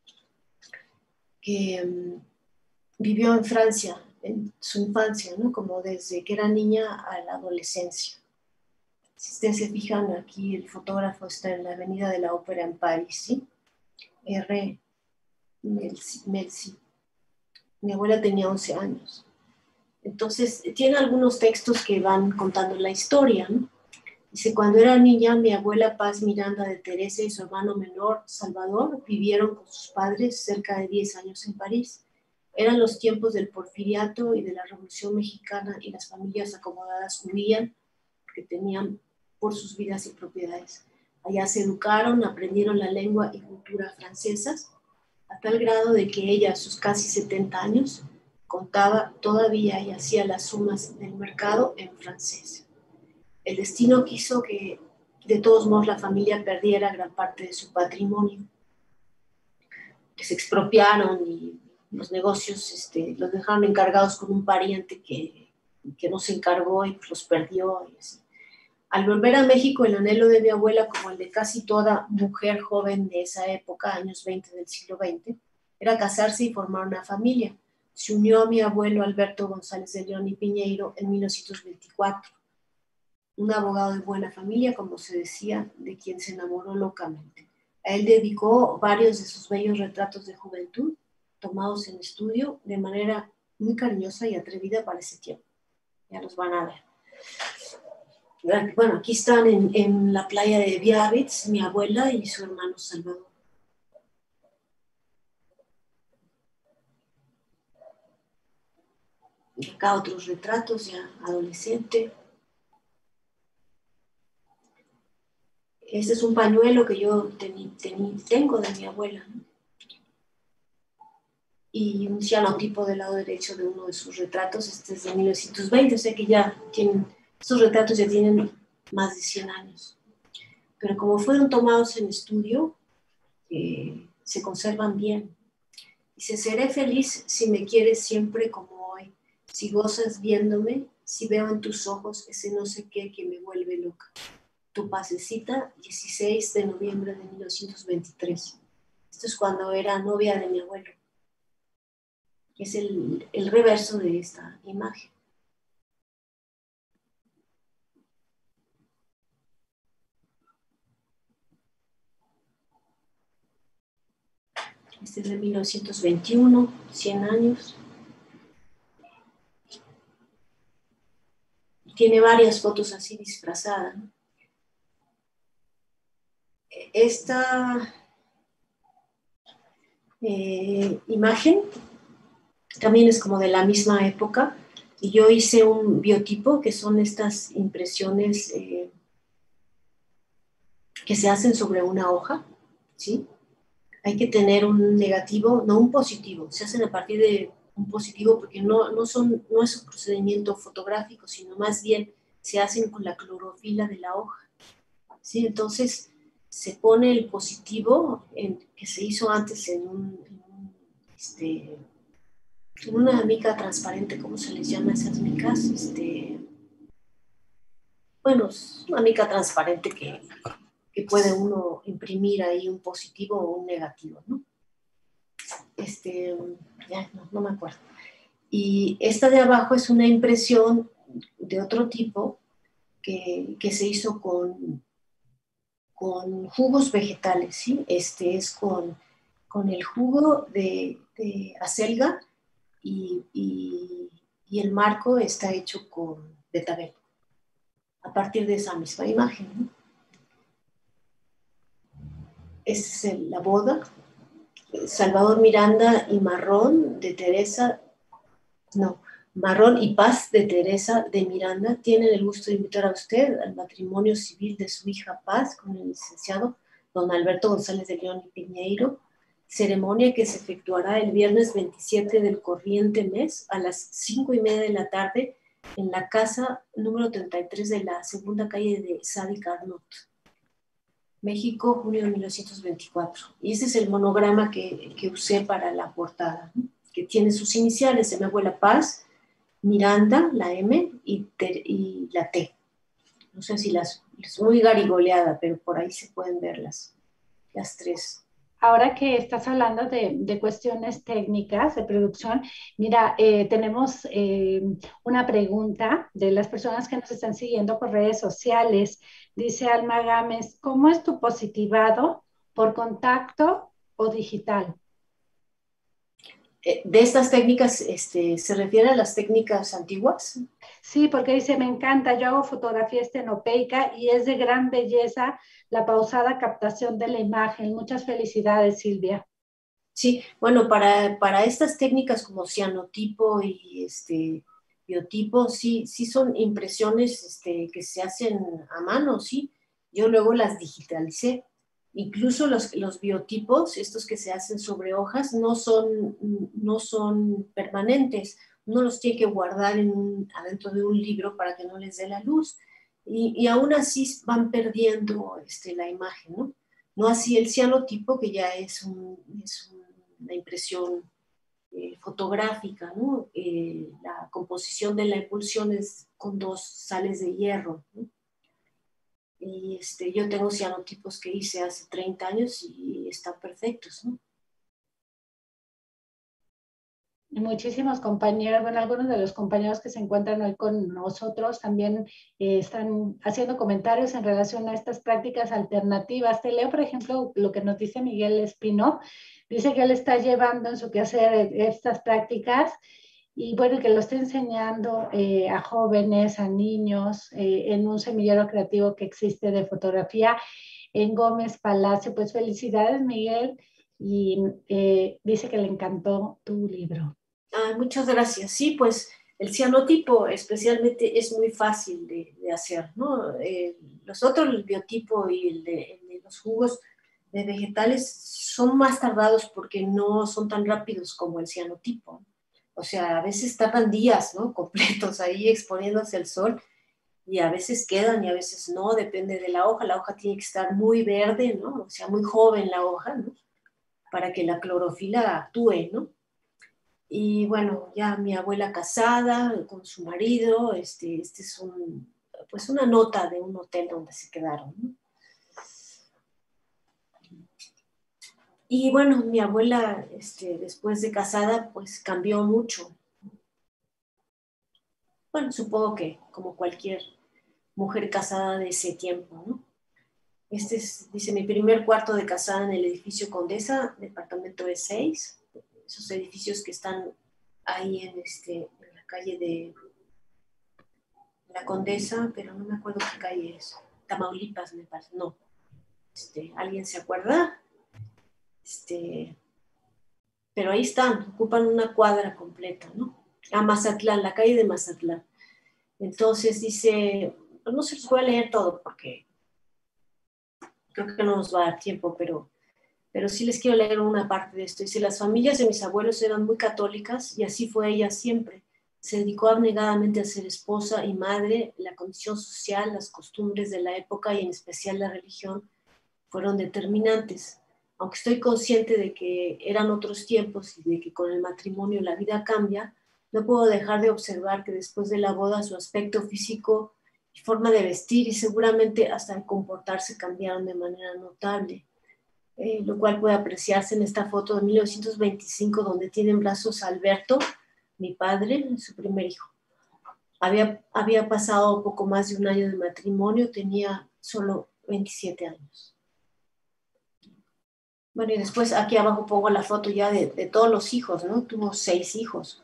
que vivió en Francia en su infancia, ¿no? Como desde que era niña a la adolescencia. Si ustedes se fijan, aquí el fotógrafo está en la Avenida de la Ópera en París, ¿sí? R. Melzi. Mi abuela tenía 11 años. Entonces, tiene algunos textos que van contando la historia, ¿no? Dice, cuando era niña, mi abuela Paz Miranda de Teresa y su hermano menor, Salvador, vivieron con sus padres cerca de 10 años en París. Eran los tiempos del Porfiriato y de la Revolución Mexicana, y las familias acomodadas huían porque tenían por sus vidas y propiedades. Allá se educaron, aprendieron la lengua y cultura francesas, a tal grado de que ella, a sus casi 70 años, contaba todavía y hacía las sumas del mercado en francés. El destino quiso que, de todos modos, la familia perdiera gran parte de su patrimonio, que se expropiaron y los negocios los dejaron encargados con un pariente que no se encargó y pues los perdió. Y así. Al volver a México, el anhelo de mi abuela, como el de casi toda mujer joven de esa época, años 20 del siglo XX, era casarse y formar una familia. Se unió a mi abuelo Alberto González de León y Piñeiro en 1924, un abogado de buena familia, como se decía, de quien se enamoró locamente. A él dedicó varios de sus bellos retratos de juventud, tomados en estudio de manera muy cariñosa y atrevida para ese tiempo. Ya los van a ver. Bueno, aquí están en la playa de Biarritz, mi abuela y su hermano Salvador. Y acá otros retratos ya adolescente. Este es un pañuelo que yo tengo de mi abuela, ¿no? Y un cianotipo del lado derecho de uno de sus retratos. Este es de 1920, o sea que ya tienen, estos retratos ya tienen más de 100 años. Pero como fueron tomados en estudio, se conservan bien. Dice, seré feliz si me quieres siempre como hoy, si gozas viéndome, si veo en tus ojos ese no sé qué que me vuelve loca. Tu pasecita, 16 de noviembre de 1923. Esto es cuando era novia de mi abuelo. Es el reverso de esta imagen. Este es de 1921, 100 años. Tiene varias fotos así disfrazadas, ¿no? Esta imagen también es como de la misma época, y yo hice un biotipo, que son estas impresiones que se hacen sobre una hoja, ¿sí? Hay que tener un negativo, no un positivo, se hacen a partir de un positivo porque no es un procedimiento fotográfico, sino más bien se hacen con la clorofila de la hoja, ¿sí? Entonces se pone el positivo que se hizo antes en una mica transparente. ¿Cómo se les llama esas micas? Bueno, es una mica transparente que puede uno imprimir ahí un positivo o un negativo, ¿no? Ya no me acuerdo. Y esta de abajo es una impresión de otro tipo que se hizo con jugos vegetales, ¿sí? Este es con el jugo de acelga, y el marco está hecho con betabel, a partir de esa misma imagen, ¿no? Esta es la boda. Salvador Miranda y Marrón y Paz de Teresa de Miranda tienen el gusto de invitar a usted al matrimonio civil de su hija Paz con el licenciado don Alberto González de León y Piñeiro, ceremonia que se efectuará el viernes 27 del corriente mes a las 5:30 de la tarde en la casa número 33 de la segunda calle de Sadi Carnot, México, junio de 1924. Y ese es el monograma que usé para la portada, ¿no? Que tiene sus iniciales de mi abuela Paz, Miranda, la M, y la T. No sé si es muy garigoleada, pero por ahí se pueden ver las tres. Ahora que estás hablando de cuestiones técnicas de producción, mira, tenemos una pregunta de las personas que nos están siguiendo por redes sociales. Dice Alma Gámez, ¿cómo es tu positivado? ¿Por contacto o digital? De estas técnicas, ¿se refiere a las técnicas antiguas? Sí, porque dice, me encanta, yo hago fotografía estenopeica y es de gran belleza la pausada captación de la imagen. Muchas felicidades, Silvia. Sí, bueno, para estas técnicas como cianotipo y biotipo, sí, sí son impresiones que se hacen a mano, sí. Yo luego las digitalicé. Incluso los biotipos, estos que se hacen sobre hojas, no son permanentes. Uno los tiene que guardar adentro de un libro para que no les dé la luz. Y aún así van perdiendo la imagen, ¿no? No así el cianotipo, que ya es una impresión fotográfica, ¿no? La composición de la emulsión es con 2 sales de hierro, ¿no? Y yo tengo cianotipos que hice hace 30 años y están perfectos, ¿no? Y muchísimos compañeros, bueno, algunos de los compañeros que se encuentran hoy con nosotros también están haciendo comentarios en relación a estas prácticas alternativas. Te leo, por ejemplo, lo que nos dice Miguel Espino. Dice que él está llevando en su quehacer estas prácticas y bueno, que lo está enseñando a jóvenes, a niños, en un semillero creativo que existe de fotografía en Gómez Palacio. Pues felicidades, Miguel, y dice que le encantó tu libro. Muchas gracias. Sí, pues el cianotipo especialmente es muy fácil de hacer, ¿no? Los otros, el biotipo y el de los jugos de vegetales son más tardados porque no son tan rápidos como el cianotipo. O sea, a veces tardan días, ¿no? Completos ahí exponiéndose al sol y a veces quedan y a veces no, depende de la hoja. La hoja tiene que estar muy verde, ¿no? O sea, muy joven la hoja, ¿no? Para que la clorofila actúe, ¿no? Y bueno, ya mi abuela casada con su marido, es pues una nota de un hotel donde se quedaron, ¿no? Y bueno, mi abuela, después de casada, pues cambió mucho. Bueno, supongo que como cualquier mujer casada de ese tiempo, ¿no? Dice, mi primer cuarto de casada en el edificio Condesa, departamento de 6, esos edificios que están ahí en la calle de la Condesa, pero no me acuerdo qué calle es. Tamaulipas, me parece. No. ¿Alguien se acuerda? Pero ahí están, ocupan una cuadra completa, ¿no? A Mazatlán, la calle de Mazatlán. Entonces dice, pues no se los voy a leer todo porque creo que no nos va a dar tiempo, pero sí les quiero leer una parte de esto. Dice, las familias de mis abuelos eran muy católicas y así fue ella siempre. Se dedicó abnegadamente a ser esposa y madre. La condición social, las costumbres de la época y en especial la religión fueron determinantes. Aunque estoy consciente de que eran otros tiempos y de que con el matrimonio la vida cambia, no puedo dejar de observar que después de la boda su aspecto físico y forma de vestir y seguramente hasta de comportarse cambiaron de manera notable. Lo cual puede apreciarse en esta foto de 1925 donde tiene en brazos a Alberto, mi padre, su primer hijo. Había pasado poco más de un año de matrimonio, tenía solo 27 años. Bueno, y después aquí abajo pongo la foto ya de todos los hijos, ¿no? Tuvo 6 hijos.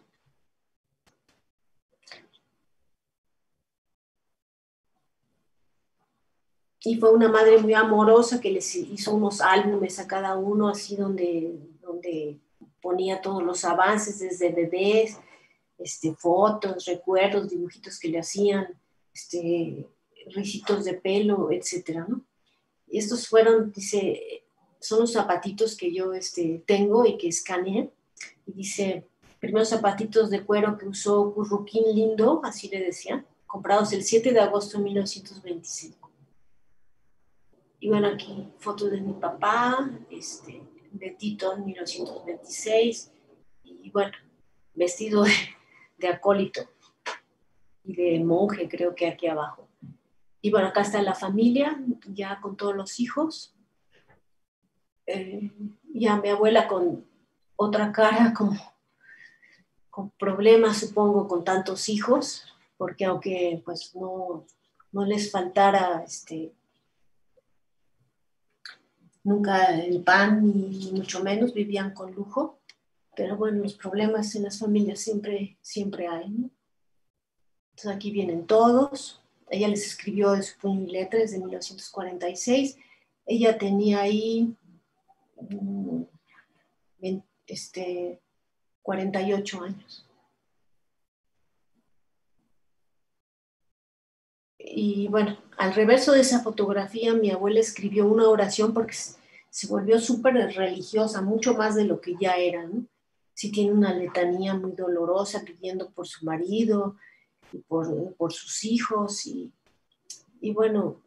Y fue una madre muy amorosa que les hizo unos álbumes a cada uno, así donde ponía todos los avances desde bebés, fotos, recuerdos, dibujitos que le hacían, risitos de pelo, etcétera, ¿no? Y estos fueron, dice, son los zapatitos que yo tengo y que escaneé. Y dice, primeros zapatitos de cuero que usó Curruquín Lindo, así le decían, comprados el 7 de agosto de 1925. Y bueno, aquí fotos de mi papá, de Tito en 1926, y bueno, vestido de acólito y de monje, creo que aquí abajo. Y bueno, acá está la familia, ya con todos los hijos. Ya mi abuela con otra cara, como con problemas, supongo, con tantos hijos, porque aunque pues no les faltara nunca el pan, ni mucho menos, vivían con lujo. Pero bueno, los problemas en las familias siempre hay, ¿no? Entonces aquí vienen todos. Ella les escribió de su puño y letra desde 1946. Ella tenía ahí 48 años. Y bueno, al reverso de esa fotografía, mi abuela escribió una oración porque se volvió súper religiosa, mucho más de lo que ya era, ¿no? Sí tiene una letanía muy dolorosa pidiendo por su marido y por sus hijos. Y bueno,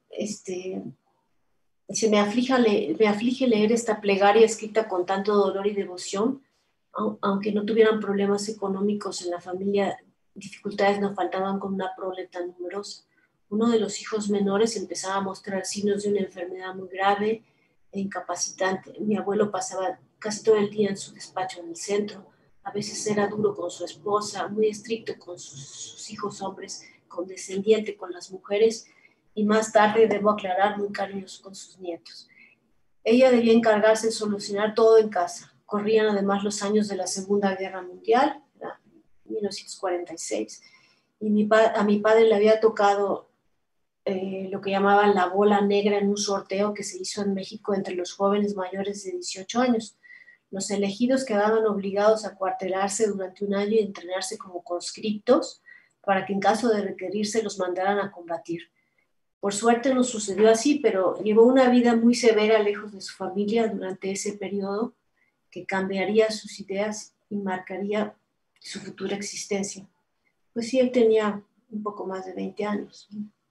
me aflige leer esta plegaria escrita con tanto dolor y devoción, aunque no tuvieran problemas económicos en la familia, dificultades no faltaban con una prole tan numerosa. Uno de los hijos menores empezaba a mostrar signos de una enfermedad muy grave e incapacitante. Mi abuelo pasaba casi todo el día en su despacho en el centro. A veces era duro con su esposa, muy estricto con sus hijos hombres, condescendiente con las mujeres y más tarde, debo aclarar, muy cariñoso con sus nietos. Ella debía encargarse de solucionar todo en casa. Corrían además los años de la Segunda Guerra Mundial, 1946, y a mi padre le había tocado lo que llamaban la bola negra en un sorteo que se hizo en México entre los jóvenes mayores de 18 años. Los elegidos quedaban obligados a cuartelarse durante un año y entrenarse como conscriptos para que en caso de requerirse los mandaran a combatir. Por suerte no sucedió así, pero llevó una vida muy severa lejos de su familia durante ese periodo que cambiaría sus ideas y marcaría su futura existencia. Pues sí, él tenía un poco más de 20 años.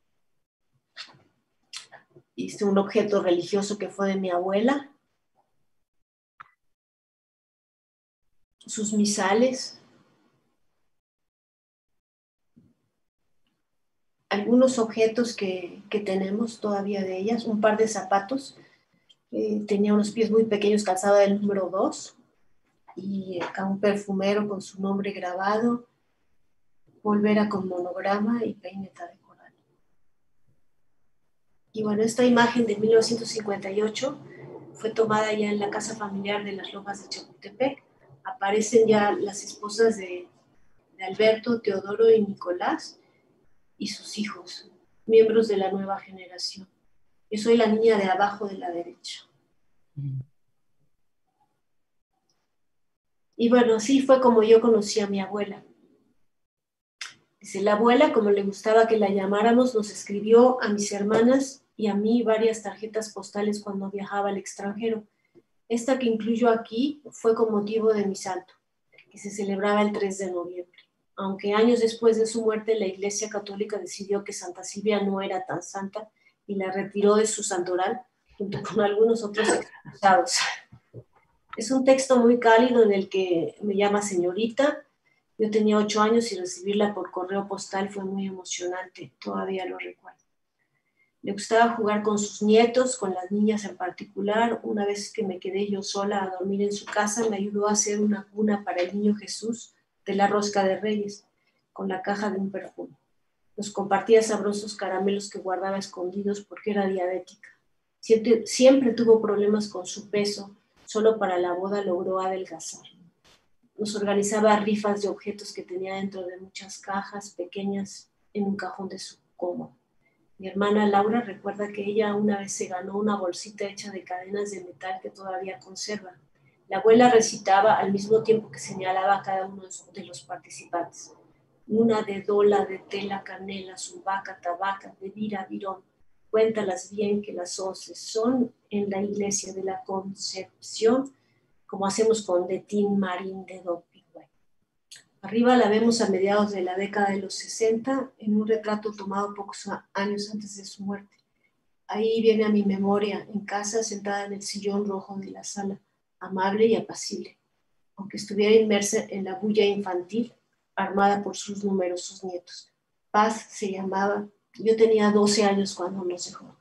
Hice un objeto religioso que fue de mi abuela, sus misales, algunos objetos que tenemos todavía de ellas, un par de zapatos, tenía unos pies muy pequeños, calzaba del número 2, y acá un perfumero con su nombre grabado, polvera con monograma y peineta de coral. Y bueno, esta imagen de 1958 fue tomada ya en la casa familiar de las Lomas de Chapultepec. Aparecen ya las esposas de Alberto, Teodoro y Nicolás y sus hijos, miembros de la nueva generación. Yo soy la niña de abajo de la derecha. Y bueno, así fue como yo conocí a mi abuela. Dice, la abuela, como le gustaba que la llamáramos, nos escribió a mis hermanas y a mí varias tarjetas postales cuando viajaba al extranjero. Esta que incluyo aquí fue con motivo de mi santo, que se celebraba el 3 de noviembre. Aunque años después de su muerte la Iglesia Católica decidió que Santa Silvia no era tan santa y la retiró de su santoral junto con algunos otros expulsados. Es un texto muy cálido en el que me llama señorita. Yo tenía 8 años y recibirla por correo postal fue muy emocionante, todavía lo recuerdo. Le gustaba jugar con sus nietos, con las niñas en particular. Una vez que me quedé yo sola a dormir en su casa, me ayudó a hacer una cuna para el niño Jesús de la Rosca de Reyes, con la caja de un perfume. Nos compartía sabrosos caramelos que guardaba escondidos porque era diabética. Siempre tuvo problemas con su peso, solo para la boda logró adelgazar. Nos organizaba rifas de objetos que tenía dentro de muchas cajas pequeñas en un cajón de su cómodo. Mi hermana Laura recuerda que ella una vez se ganó una bolsita hecha de cadenas de metal que todavía conserva. La abuela recitaba al mismo tiempo que señalaba a cada uno de los participantes. Una de dola, de tela, canela, zumbaca, tabaca, de vira, virón. Cuéntalas bien que las 11 son en la iglesia de la Concepción, como hacemos con de Tin Marín de Dopingüe. Arriba la vemos a mediados de la década de los 60 en un retrato tomado pocos años antes de su muerte. Ahí viene a mi memoria, en casa, sentada en el sillón rojo de la sala, amable y apacible, aunque estuviera inmersa en la bulla infantil, armada por sus numerosos nietos. Paz se llamaba Yo tenía 12 años cuando nos dejó.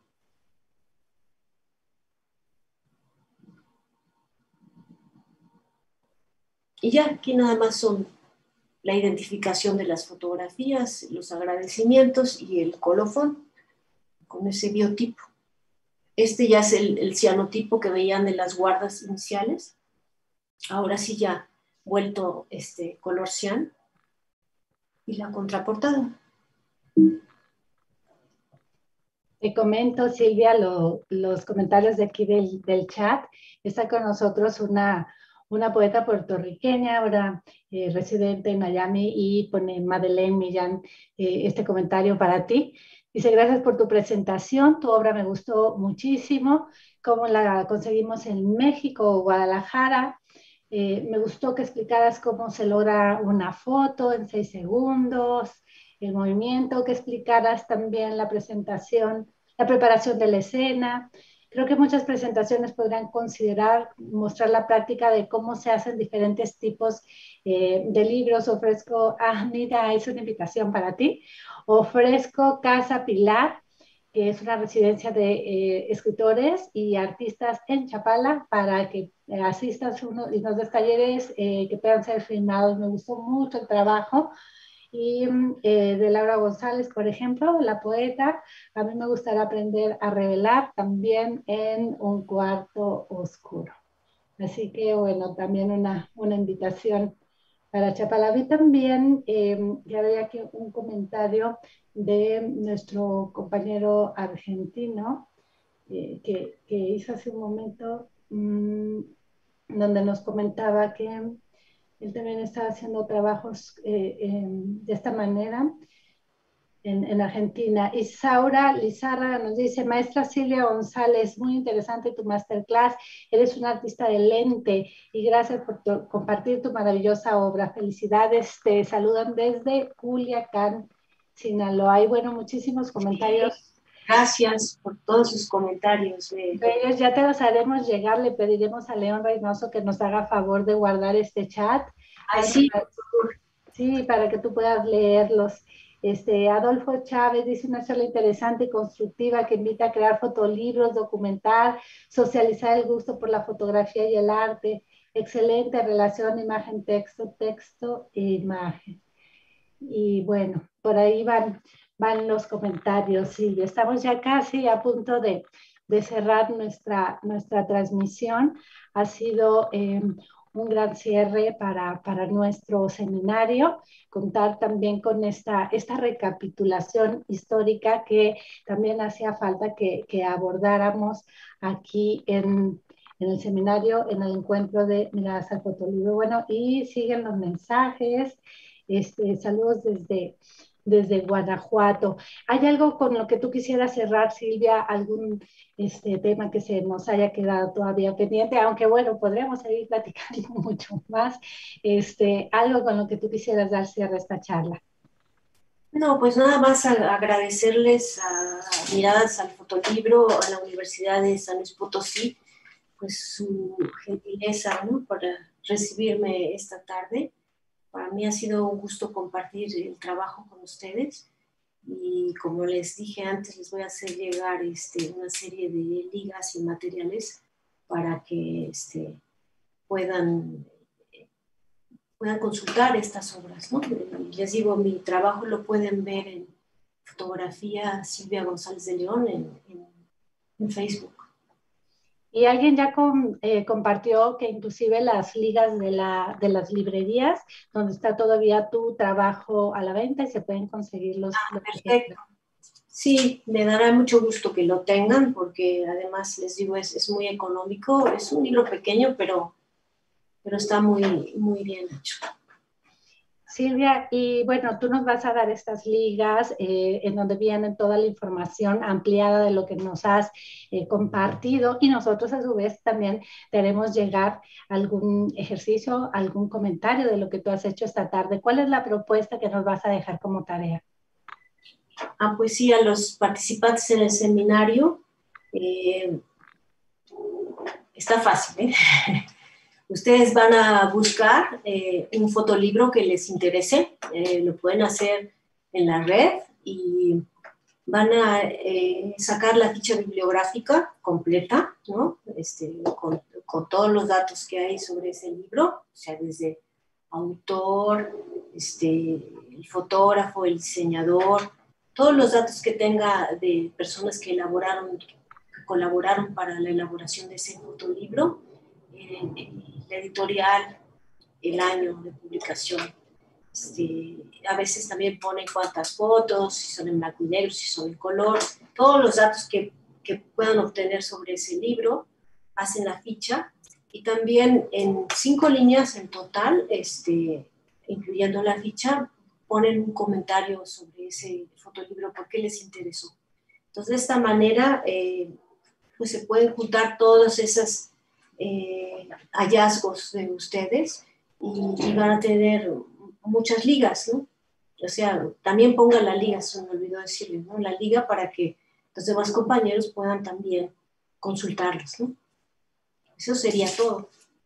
Y ya, aquí nada más son la identificación de las fotografías, los agradecimientos y el colofón con ese biotipo. Este ya es el cianotipo que veían de las guardas iniciales. Ahora sí ya vuelto color cian. Y la contraportada. Te comento, Silvia, los comentarios de aquí del chat. Está con nosotros una poeta puertorriqueña, ahora residente en Miami, y pone Madeleine Millán este comentario para ti. Dice, gracias por tu presentación, tu obra me gustó muchísimo, cómo la conseguimos en México o Guadalajara. Me gustó que explicaras cómo se logra una foto en 6 segundos, el movimiento, que explicaras también la presentación, la preparación de la escena. Creo que muchas presentaciones podrán considerar, mostrar la práctica de cómo se hacen diferentes tipos de libros. Ofrezco, mira, es una invitación para ti. Ofrezco Casa Pilar, que es una residencia de escritores y artistas en Chapala, para que asistas y nos des talleres que puedan ser filmados. Me gustó mucho el trabajo. Y de Laura González, por ejemplo, la poeta, a mí me gustaría aprender a revelar también en un cuarto oscuro. Así que, bueno, también una invitación para Chapala. También, ya veía aquí un comentario de nuestro compañero argentino que hizo hace un momento, donde nos comentaba que él también está haciendo trabajos de esta manera en Argentina. Isaura Lizarra nos dice, maestra Silvia González, muy interesante tu masterclass, eres una artista de lente y gracias por compartir tu maravillosa obra. Felicidades, te saludan desde Culiacán, Sinaloa. Y bueno, muchísimos comentarios. Gracias por todos sus comentarios. Bellos, ya te los haremos llegar, le pediremos a León Reynoso que nos haga favor de guardar este chat. Ay, sí, sí, para que tú puedas leerlos. Adolfo Chávez dice una charla interesante y constructiva que invita a crear fotolibros, documentar, socializar el gusto por la fotografía y el arte. Excelente relación imagen-texto, texto-imagen. Y bueno, por ahí van los comentarios, Silvia. Estamos ya casi a punto de cerrar nuestra transmisión. Ha sido un gran cierre para nuestro seminario, contar también con esta recapitulación histórica que también hacía falta que abordáramos aquí en el seminario, en el encuentro de Miradas al Fotolibro. Bueno, y siguen los mensajes. Saludos desde Guanajuato. ¿Hay algo con lo que tú quisieras cerrar, Silvia? ¿Algún tema que se nos haya quedado todavía pendiente? Aunque bueno, podríamos seguir platicando mucho más. Algo con lo que tú quisieras dar cierre a esta charla. No, pues nada más agradecerles a Miradas al Fotolibro, a la Universidad de San Luis Potosí, pues su gentileza, ¿no?, para recibirme esta tarde. Para mí ha sido un gusto compartir el trabajo con ustedes y como les dije antes, les voy a hacer llegar una serie de ligas y materiales para que puedan consultar estas obras, ¿no? Les digo, mi trabajo lo pueden ver en fotografía Silvia González de León en Facebook. Y alguien ya compartió que inclusive las ligas de las librerías, donde está todavía tu trabajo a la venta y se pueden conseguir los perfecto. Sí, me dará mucho gusto que lo tengan porque además les digo, es muy económico, es un libro pequeño, pero está muy, muy bien hecho. Silvia, y bueno, tú nos vas a dar estas ligas en donde viene toda la información ampliada de lo que nos has compartido, y nosotros a su vez también te haremos llegar algún ejercicio, algún comentario de lo que tú has hecho esta tarde. ¿Cuál es la propuesta que nos vas a dejar como tarea? Pues sí, a los participantes en el seminario está fácil, ¿eh? Ustedes van a buscar un fotolibro que les interese, lo pueden hacer en la red y van a sacar la ficha bibliográfica completa, ¿no? Con todos los datos que hay sobre ese libro, o sea, desde autor, el fotógrafo, el diseñador, todos los datos que tenga de personas que colaboraron para la elaboración de ese fotolibro, la editorial, el año de publicación. A veces también ponen cuántas fotos, si son en blanco y negro, si son en color, todos los datos que puedan obtener sobre ese libro, hacen la ficha, y también en 5 líneas en total, incluyendo la ficha, ponen un comentario sobre ese fotolibro, por qué les interesó. Entonces, de esta manera, pues se pueden juntar todos esos hallazgos de ustedes y van a tener muchas ligas, ¿no? O sea, también pongan la liga, se me olvidó decirles, ¿no? La liga para que los demás compañeros puedan también consultarlos, ¿no? Eso sería todo.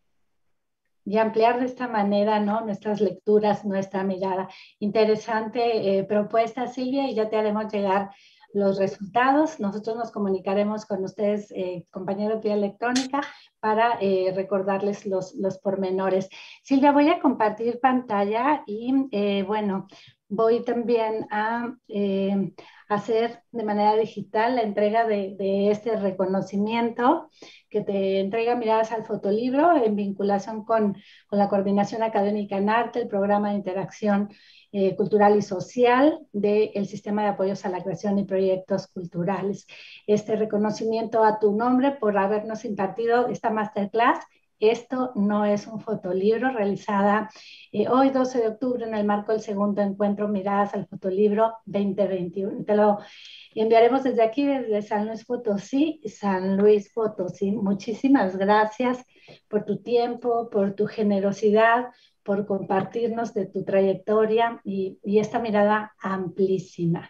Y ampliar de esta manera, ¿no? Nuestras lecturas, nuestra mirada. Interesante propuesta, Silvia, y ya te haremos llegar los resultados. Nosotros nos comunicaremos con ustedes, compañeros, vía electrónica, para recordarles los pormenores. Silvia, voy a compartir pantalla y, bueno, voy también a hacer de manera digital la entrega de este reconocimiento que te entrega Miradas al Fotolibro en vinculación con la Coordinación Académica en Arte, el programa de interacción cultural y social del Sistema de Apoyos a la Creación y Proyectos Culturales. Este reconocimiento a tu nombre por habernos impartido esta masterclass. Esto no es un fotolibro, realizada hoy 12 de octubre en el marco del segundo encuentro Miradas al Fotolibro 2021. Te lo enviaremos desde aquí, desde San Luis Potosí, San Luis Potosí. Muchísimas gracias por tu tiempo, por tu generosidad, por compartirnos de tu trayectoria y esta mirada amplísima.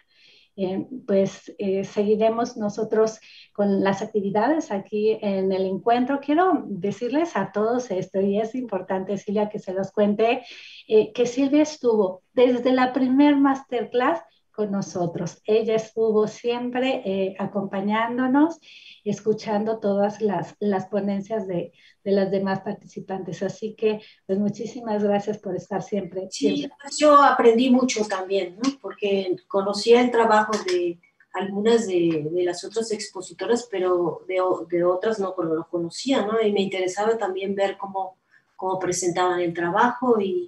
Seguiremos nosotros con las actividades aquí en el encuentro. Quiero decirles a todos esto, y es importante, Silvia, que se los cuente, que Silvia estuvo desde la primer masterclass con nosotros. Ella estuvo siempre acompañándonos, escuchando todas las ponencias de las demás participantes. Así que, pues, muchísimas gracias por estar siempre. Sí, pues yo aprendí mucho también, ¿no? Porque conocía el trabajo de algunas de las otras expositoras, pero de otras no lo conocía, ¿no? Y me interesaba también ver cómo presentaban el trabajo y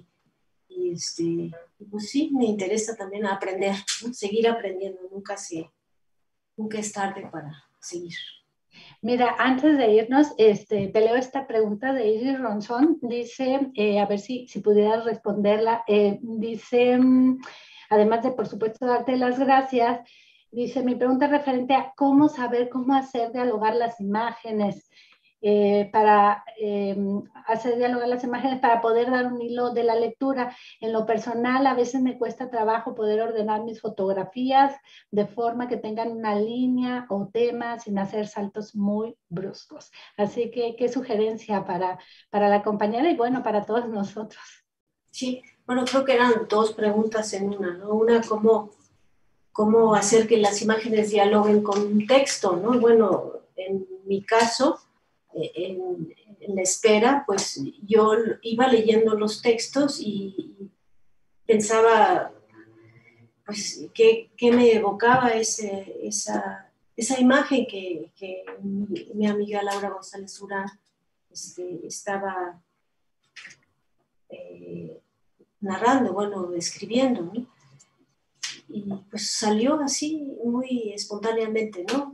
pues sí, me interesa también aprender, ¿no? Seguir aprendiendo, nunca es tarde para seguir. Mira, antes de irnos, te leo esta pregunta de Iris Ronzón. Dice, a ver si pudieras responderla. Dice, además de, por supuesto, darte las gracias, dice, mi pregunta es referente a cómo saber cómo hacer dialogar las imágenes, para hacer dialogar las imágenes, para poder dar un hilo de la lectura. En lo personal, a veces me cuesta trabajo poder ordenar mis fotografías de forma que tengan una línea o tema sin hacer saltos muy bruscos. Así que, ¿qué sugerencia para la compañera y, bueno, para todos nosotros? Sí, bueno, creo que eran 2 preguntas en una, ¿no? Una, cómo hacer que las imágenes dialoguen con un texto, ¿no? Bueno, en mi caso, en la espera, pues yo iba leyendo los textos y pensaba, pues, qué me evocaba esa imagen que mi amiga Laura González Durán estaba narrando, bueno, escribiendo, ¿no? Y pues salió así muy espontáneamente, ¿no?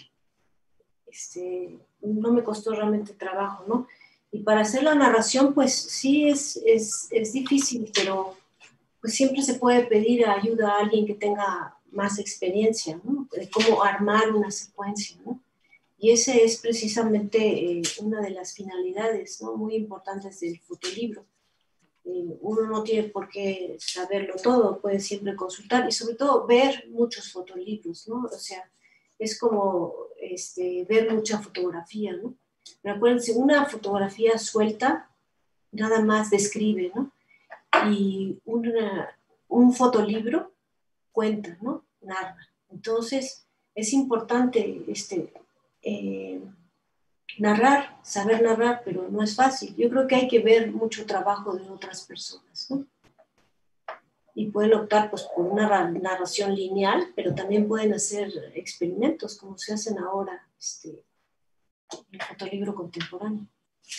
No me costó realmente trabajo, ¿no? Y para hacer la narración, pues sí es difícil, pero pues siempre se puede pedir ayuda a alguien que tenga más experiencia, ¿no? De cómo armar una secuencia, ¿no? Y ese es precisamente una de las finalidades, ¿no? Muy importantes del fotolibro. Uno no tiene por qué saberlo todo, puede siempre consultar y sobre todo ver muchos fotolibros, ¿no? O sea, es como ver mucha fotografía, ¿no? Pero acuérdense, una fotografía suelta nada más describe, ¿no? Y un fotolibro cuenta, ¿no? Narra. Entonces, es importante narrar, saber narrar, pero no es fácil. Yo creo que hay que ver mucho trabajo de otras personas, ¿no? Y pueden optar pues, por una narración lineal, pero también pueden hacer experimentos como se hacen ahora en el fotolibro contemporáneo.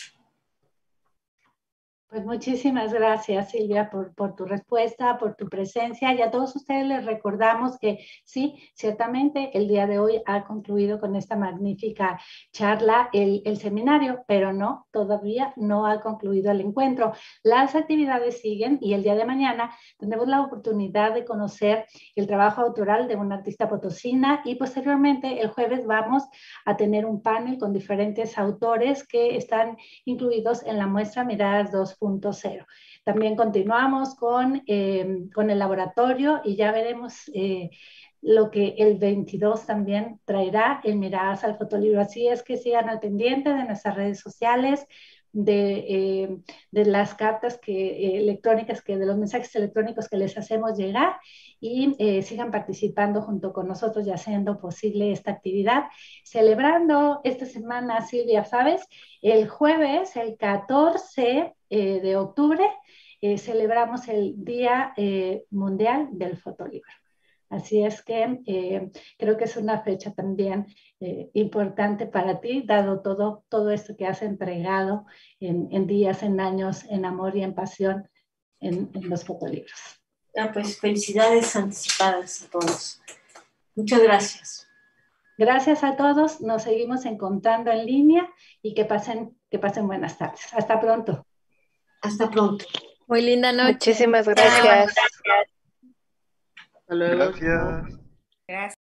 Pues muchísimas gracias, Silvia, por tu respuesta, por tu presencia. Y a todos ustedes les recordamos que sí, ciertamente el día de hoy ha concluido con esta magnífica charla el seminario, pero no, todavía no ha concluido el encuentro. Las actividades siguen y el día de mañana tendremos la oportunidad de conocer el trabajo autoral de una artista potosina y posteriormente el jueves vamos a tener un panel con diferentes autores que están incluidos en la muestra Miradas 2.0. También continuamos con el laboratorio y ya veremos lo que el 22 también traerá en Miradas al Fotolibro. Así es que sigan al pendiente de nuestras redes sociales, de las cartas electrónicas, de los mensajes electrónicos que les hacemos llegar y sigan participando junto con nosotros y haciendo posible esta actividad. Celebrando esta semana, Silvia, ¿sabes? El jueves, el 14 de octubre, celebramos el Día Mundial del Fotolibro. Así es que creo que es una fecha también importante para ti, dado todo esto que has entregado en días, en años, en amor y en pasión en los fotolibros. Pues felicidades anticipadas a todos. Muchas gracias. Gracias a todos, nos seguimos encontrando en línea y que pasen buenas tardes. Hasta pronto. Hasta pronto. Muy linda noche. Muchísimas gracias. Hasta luego. Gracias. Gracias.